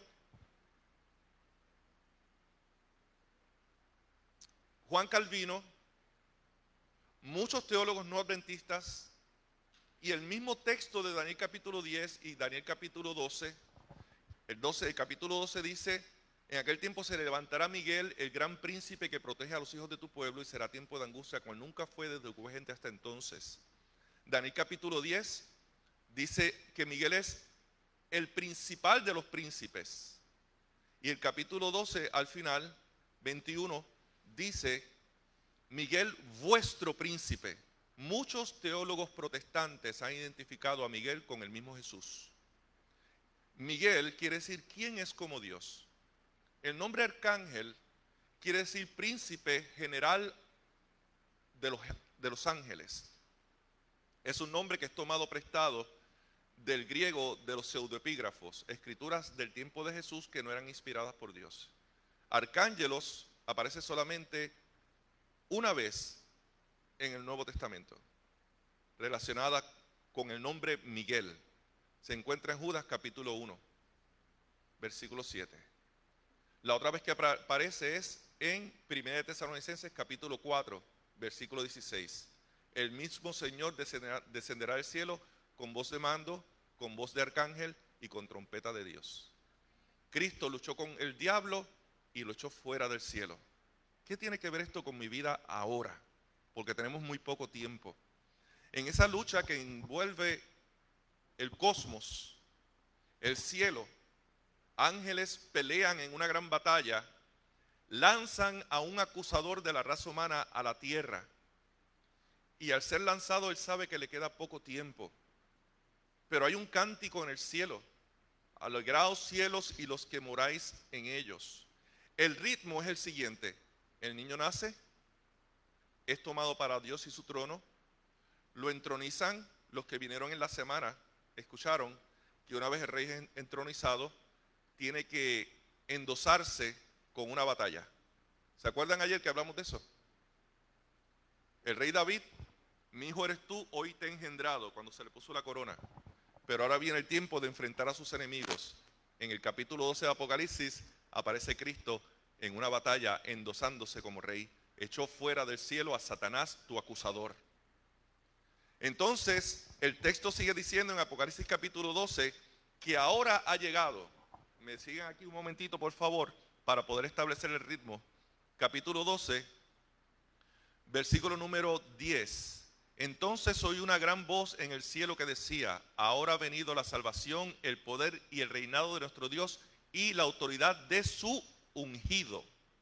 Juan Calvino, muchos teólogos no adventistas y el mismo texto de Daniel capítulo 10 y Daniel capítulo 12, el capítulo 12 dice: en aquel tiempo se levantará Miguel, el gran príncipe que protege a los hijos de tu pueblo, y será tiempo de angustia, cual nunca fue desde que hubo gente hasta entonces. Daniel capítulo 10 dice que Miguel es el principal de los príncipes. Y el capítulo 12 al final, 21, dice: Miguel, vuestro príncipe. Muchos teólogos protestantes han identificado a Miguel con el mismo Jesús. Miguel quiere decir ¿quién es como Dios? El nombre arcángel quiere decir príncipe general de los ángeles. Es un nombre que es tomado prestado del griego de los pseudoepígrafos, escrituras del tiempo de Jesús que no eran inspiradas por Dios. Arcángelos aparece solamente una vez en el Nuevo Testamento, relacionada con el nombre Miguel. Se encuentra en Judas capítulo 1, versículo 7. La otra vez que aparece es en 1 de Tesalonicenses capítulo 4, versículo 16. El mismo Señor descenderá del cielo con voz de mando, con voz de arcángel y con trompeta de Dios. Cristo luchó con el diablo y lo echó fuera del cielo. ¿Qué tiene que ver esto con mi vida ahora? Porque tenemos muy poco tiempo. En esa lucha que envuelve el cosmos, el cielo, ángeles pelean en una gran batalla, lanzan a un acusador de la raza humana a la tierra. Y al ser lanzado, él sabe que le queda poco tiempo. Pero hay un cántico en el cielo: alegraos cielos y los que moráis en ellos. El ritmo es el siguiente: el niño nace, es tomado para Dios y su trono, lo entronizan. Los que vinieron en la semana escucharon que una vez el rey es entronizado, tiene que endosarse con una batalla. ¿Se acuerdan ayer que hablamos de eso? El rey David: mi hijo eres tú, hoy te he engendrado, cuando se le puso la corona. Pero ahora viene el tiempo de enfrentar a sus enemigos. En el capítulo 12 de Apocalipsis aparece Cristo en una batalla endosándose como rey. Echó fuera del cielo a Satanás, tu acusador. Entonces, el texto sigue diciendo en Apocalipsis capítulo 12 que ahora ha llegado. Me siguen aquí un momentito, por favor, para poder establecer el ritmo. Capítulo 12, versículo número 10. Entonces oí una gran voz en el cielo que decía: ahora ha venido la salvación, el poder y el reinado de nuestro Dios y la autoridad de su ungido.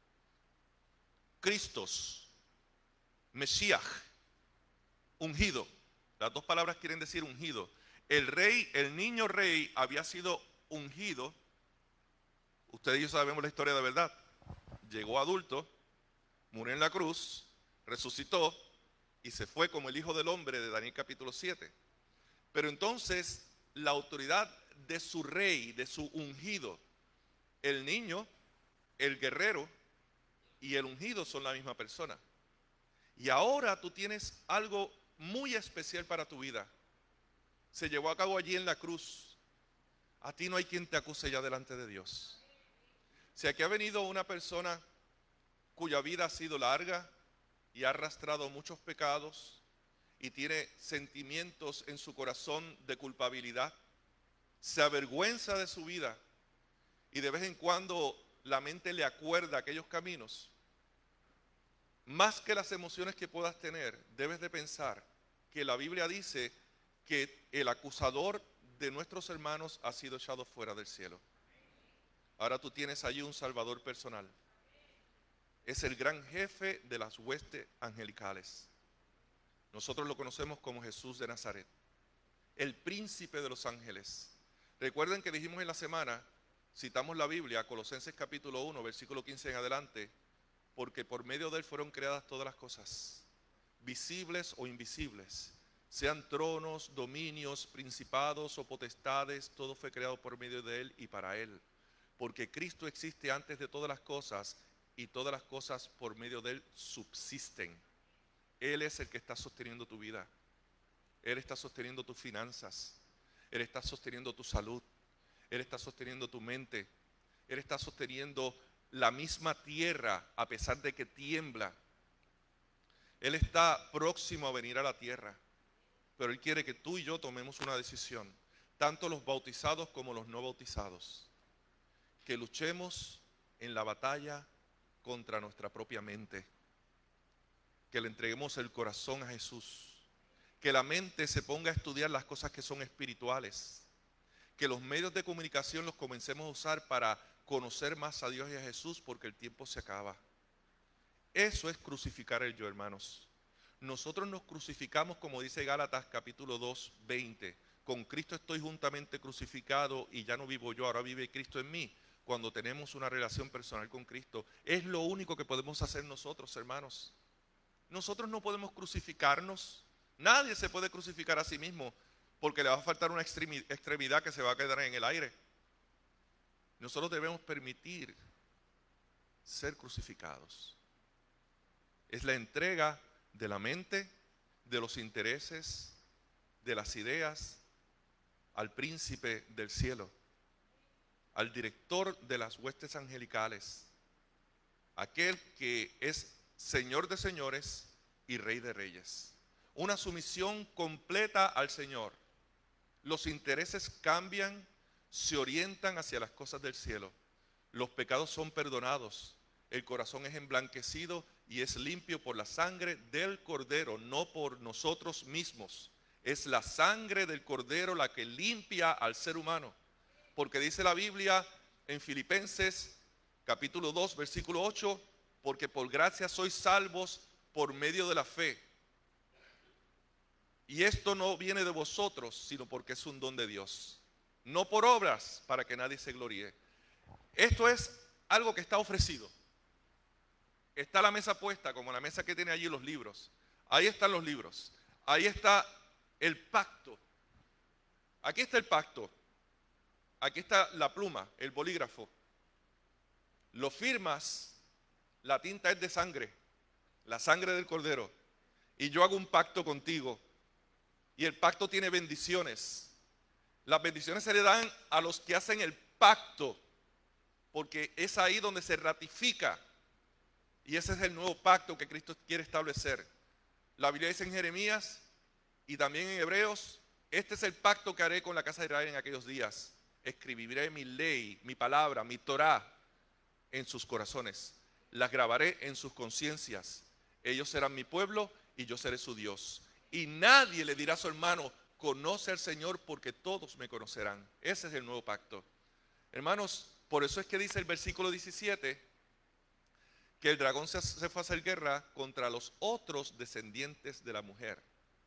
Cristos, Mesías, ungido. Las dos palabras quieren decir ungido. El rey, el niño rey había sido ungido. Ustedes y yo sabemos la historia de verdad. Llegó adulto, murió en la cruz, resucitó y se fue como el Hijo del Hombre de Daniel capítulo 7. Pero entonces la autoridad de su rey, de su ungido, el niño, el guerrero y el ungido son la misma persona. Y ahora tú tienes algo muy especial para tu vida. Se llevó a cabo allí en la cruz. A ti no hay quien te acuse ya delante de Dios. Si aquí ha venido una persona cuya vida ha sido larga y ha arrastrado muchos pecados y tiene sentimientos en su corazón de culpabilidad, se avergüenza de su vida y de vez en cuando la mente le acuerda aquellos caminos, más que las emociones que puedas tener, debes de pensar que la Biblia dice que el acusador de nuestros hermanos ha sido echado fuera del cielo. Ahora tú tienes allí un Salvador personal. Es el gran jefe de las huestes angelicales. Nosotros lo conocemos como Jesús de Nazaret, el príncipe de los ángeles. Recuerden que dijimos en la semana, citamos la Biblia, Colosenses capítulo 1, versículo 15 en adelante, porque por medio de Él fueron creadas todas las cosas, visibles o invisibles, sean tronos, dominios, principados o potestades, todo fue creado por medio de Él y para Él. Porque Cristo existe antes de todas las cosas y todas las cosas por medio de Él subsisten. Él es el que está sosteniendo tu vida. Él está sosteniendo tus finanzas. Él está sosteniendo tu salud. Él está sosteniendo tu mente. Él está sosteniendo la misma tierra a pesar de que tiembla. Él está próximo a venir a la tierra. Pero Él quiere que tú y yo tomemos una decisión, tanto los bautizados como los no bautizados, que luchemos en la batalla contra nuestra propia mente, que le entreguemos el corazón a Jesús, que la mente se ponga a estudiar las cosas que son espirituales, que los medios de comunicación los comencemos a usar para conocer más a Dios y a Jesús, porque el tiempo se acaba. Eso es crucificar el yo, hermanos. Nosotros nos crucificamos, como dice Gálatas capítulo 2, 20. Con Cristo estoy juntamente crucificado y ya no vivo yo, ahora vive Cristo en mí. Cuando tenemos una relación personal con Cristo, es lo único que podemos hacer nosotros, hermanos. Nosotros no podemos crucificarnos. Nadie se puede crucificar a sí mismo porque le va a faltar una extremidad que se va a quedar en el aire. Nosotros debemos permitir ser crucificados. Es la entrega de la mente, de los intereses, de las ideas, al príncipe del cielo, al director de las huestes angelicales, aquel que es Señor de señores y Rey de reyes. Una sumisión completa al Señor. Los intereses cambian, se orientan hacia las cosas del cielo. Los pecados son perdonados, el corazón es emblanquecido y es limpio por la sangre del Cordero, no por nosotros mismos. Es la sangre del Cordero la que limpia al ser humano. Porque dice la Biblia en Filipenses capítulo 2, versículo 8, porque por gracia sois salvos por medio de la fe. Y esto no viene de vosotros, sino porque es un don de Dios. No por obras, para que nadie se gloríe. Esto es algo que está ofrecido. Está la mesa puesta, como la mesa que tiene allí los libros. Ahí están los libros. Ahí está el pacto. Aquí está el pacto. Aquí está la pluma, el bolígrafo. Lo firmas, la tinta es de sangre, la sangre del Cordero. Y yo hago un pacto contigo. Y el pacto tiene bendiciones. Las bendiciones se le dan a los que hacen el pacto, porque es ahí donde se ratifica. Y ese es el nuevo pacto que Cristo quiere establecer. La Biblia dice en Jeremías y también en Hebreos, este es el pacto que haré con la casa de Israel en aquellos días. Escribiré mi ley, mi palabra, mi Torá en sus corazones. Las grabaré en sus conciencias. Ellos serán mi pueblo y yo seré su Dios. Y nadie le dirá a su hermano, conoce al Señor, porque todos me conocerán. Ese es el nuevo pacto. Hermanos, por eso es que dice el versículo 17, que el dragón se fue a hacer guerra contra los otros descendientes de la mujer.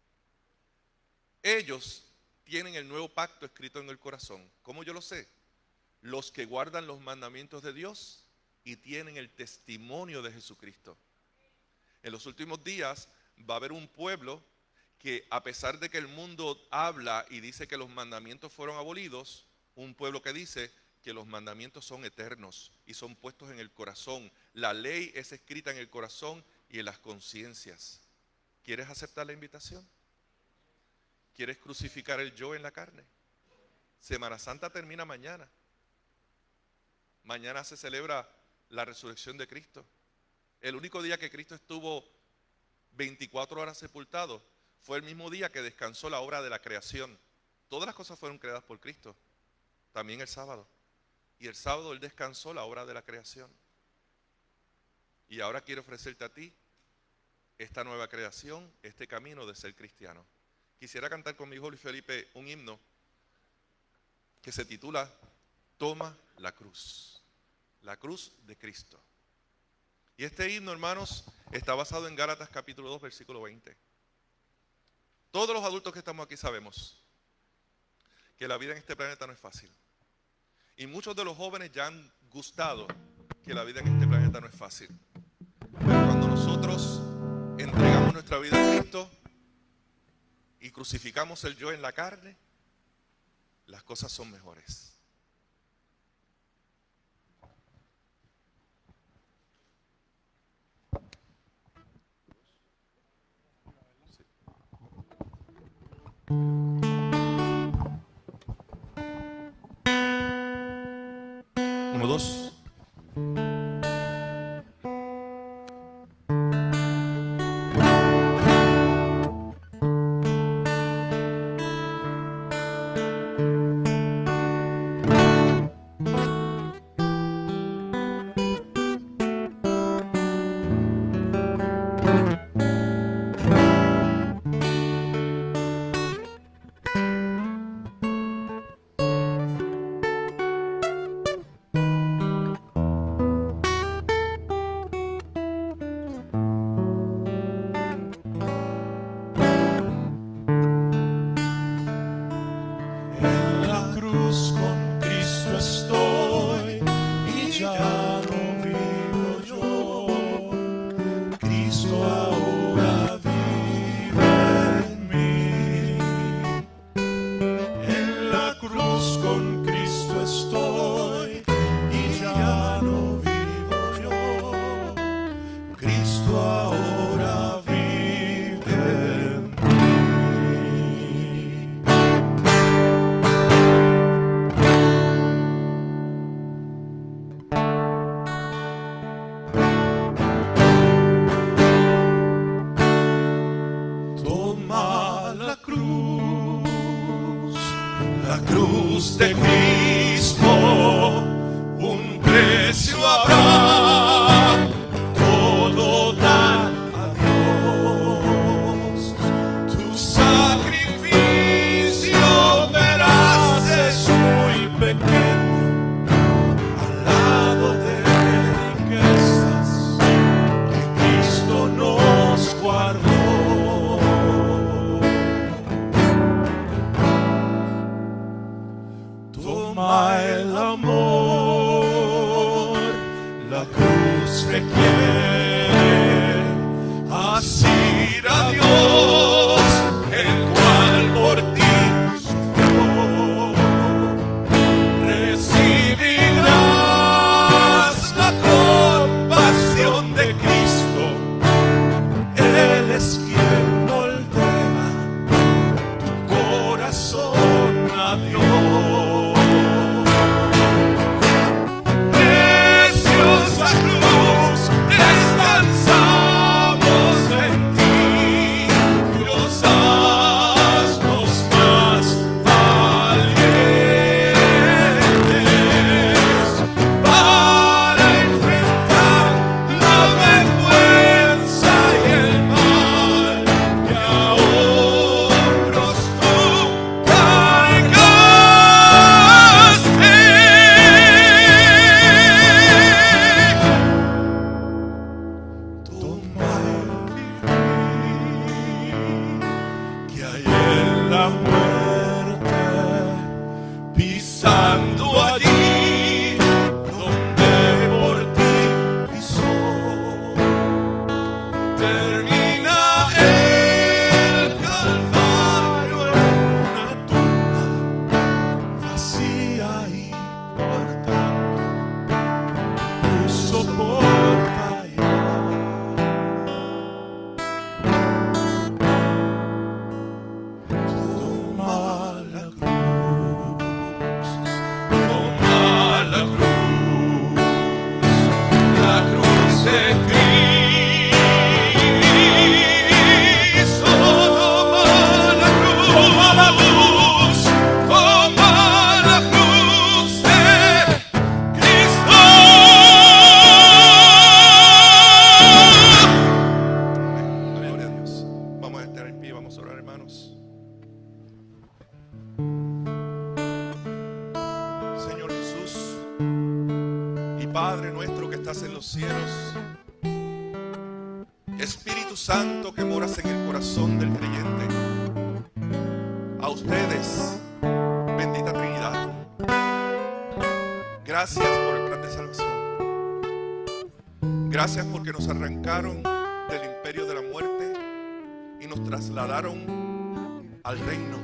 Ellos tienen el nuevo pacto escrito en el corazón. ¿Cómo yo lo sé? Los que guardan los mandamientos de Dios y tienen el testimonio de Jesucristo. En los últimos días va a haber un pueblo que, a pesar de que el mundo habla y dice que los mandamientos fueron abolidos, un pueblo que dice que los mandamientos son eternos y son puestos en el corazón. La ley es escrita en el corazón y en las conciencias. ¿Quieres aceptar la invitación? ¿Quieres crucificar el yo en la carne? Semana Santa termina mañana. Mañana se celebra la resurrección de Cristo. El único día que Cristo estuvo 24 horas sepultado fue el mismo día que descansó la obra de la creación. Todas las cosas fueron creadas por Cristo. También el sábado. Y el sábado Él descansó la obra de la creación. Y ahora quiero ofrecerte a ti esta nueva creación, este camino de ser cristiano. Quisiera cantar con mi hijo Luis Felipe un himno que se titula Toma la cruz de Cristo. Y este himno, hermanos, está basado en Gálatas capítulo 2, versículo 20. Todos los adultos que estamos aquí sabemos que la vida en este planeta no es fácil. Y muchos de los jóvenes ya han gustado que la vida en este planeta no es fácil. nuestra vida en Cristo y crucificamos el yo en la carne, las cosas son mejores. Uno, dos. En la cruz con Cristo estoy y ya no vivo yo. Cristo ahora vive en mí. En la cruz con Cristo estoy y ya no vivo yo. Cristo ahora vive en mí. Toma la cruz de Cristo, un precio habrá, todo da a Dios. Tu sacrificio verás es muy pequeño al lado de riquezas que Cristo nos guardó. Toma el amor, la cruz requiere asir a Dios, el cual por ti sufrió. Recibirás la compasión de Cristo, Él es quien moldea tu corazón a Dios. Preciosa cruz, descansamos en ti, Dios haznos más valientes para enfrentar la vergüenza y el mal que a hombros tú cargaste. Toma el vivir que hay en la muerte, pisando allí donde por ti pisó. Termina el Calvario en una tumba vacía y por tanto tú soporta ya. Toma la cruz, toma la cruz de Cristo, toma la cruz, toma la cruz de Cristo. Gloria a Dios. Vamos a estar en pie, vamos a orar, hermanos. Señor Jesús y Padre nuestro que estás en los cielos, Espíritu Santo que moras en el corazón del creyente, a ustedes, bendita Trinidad, gracias por el plan de salvación. Gracias porque nos arrancaron del imperio de la muerte trasladaron al reino.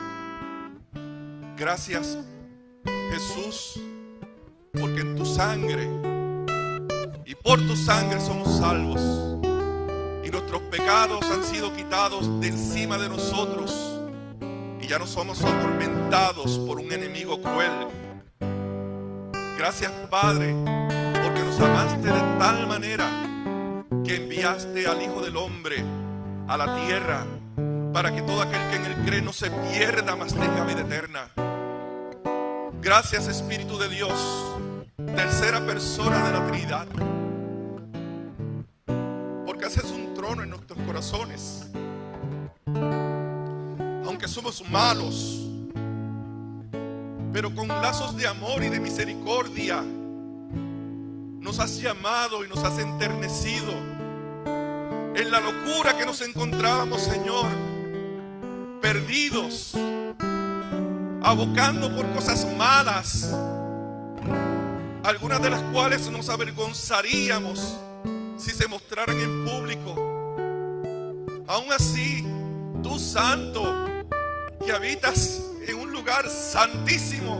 Gracias, Jesús, porque en tu sangre y por tu sangre somos salvos. Y nuestros pecados han sido quitados de encima de nosotros. Y ya no somos atormentados por un enemigo cruel. Gracias, Padre, porque nos amaste de tal manera que enviaste al Hijo del Hombre a la tierra para que todo aquel que en él cree no se pierda, mas tenga vida eterna. Gracias, Espíritu de Dios, tercera persona de la Trinidad, porque haces un trono en nuestros corazones. Aunque somos malos, pero con lazos de amor y de misericordia nos has llamado y nos has enternecido en la locura que nos encontrábamos, Señor, perdidos, abocando por cosas malas, algunas de las cuales nos avergonzaríamos si se mostraran en público. Aún así, tú, Santo, que habitas en un lugar santísimo,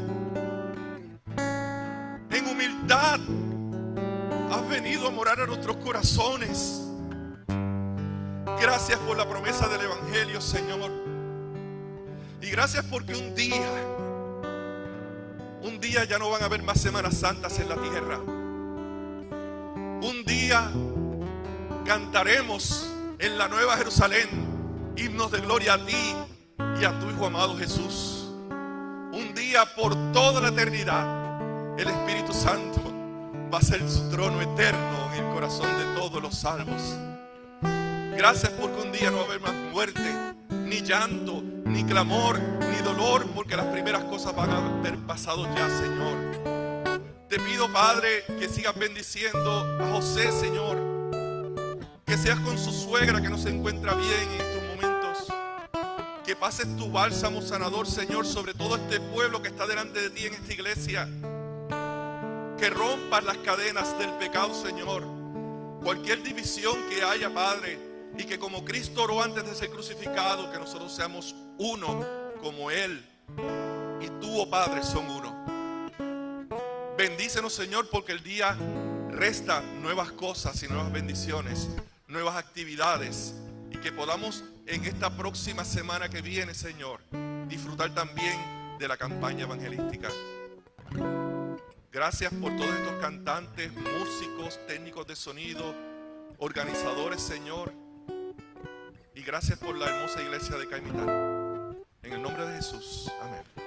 en humildad, has venido a morar a nuestros corazones. Gracias por la promesa del Evangelio, Señor. Y gracias porque un día ya no van a haber más Semanas Santas en la tierra. Un día cantaremos en la Nueva Jerusalén himnos de gloria a ti y a tu Hijo amado Jesús. Un día por toda la eternidad el Espíritu Santo va a ser su trono eterno en el corazón de todos los salvos. Gracias porque un día no va a haber más muerte, ni llanto, ni clamor, ni dolor, porque las primeras cosas van a haber pasado ya, Señor. Te pido, Padre, que sigas bendiciendo a José, Señor. Que seas con su suegra que no se encuentra bien en estos momentos. Que pases tu bálsamo sanador, Señor, sobre todo este pueblo que está delante de ti en esta iglesia. Que rompas las cadenas del pecado, Señor. Cualquier división que haya, Padre, y que como Cristo oró antes de ser crucificado, que nosotros seamos uno como Él y tú, oh Padre, son uno. Bendícenos, Señor, porque el día resta nuevas cosas y nuevas bendiciones, nuevas actividades, y que podamos en esta próxima semana que viene, Señor, disfrutar también de la campaña evangelística. Gracias por todos estos cantantes, músicos, técnicos de sonido, organizadores, Señor. Y gracias por la hermosa iglesia de Caimitán. En el nombre de Jesús. Amén.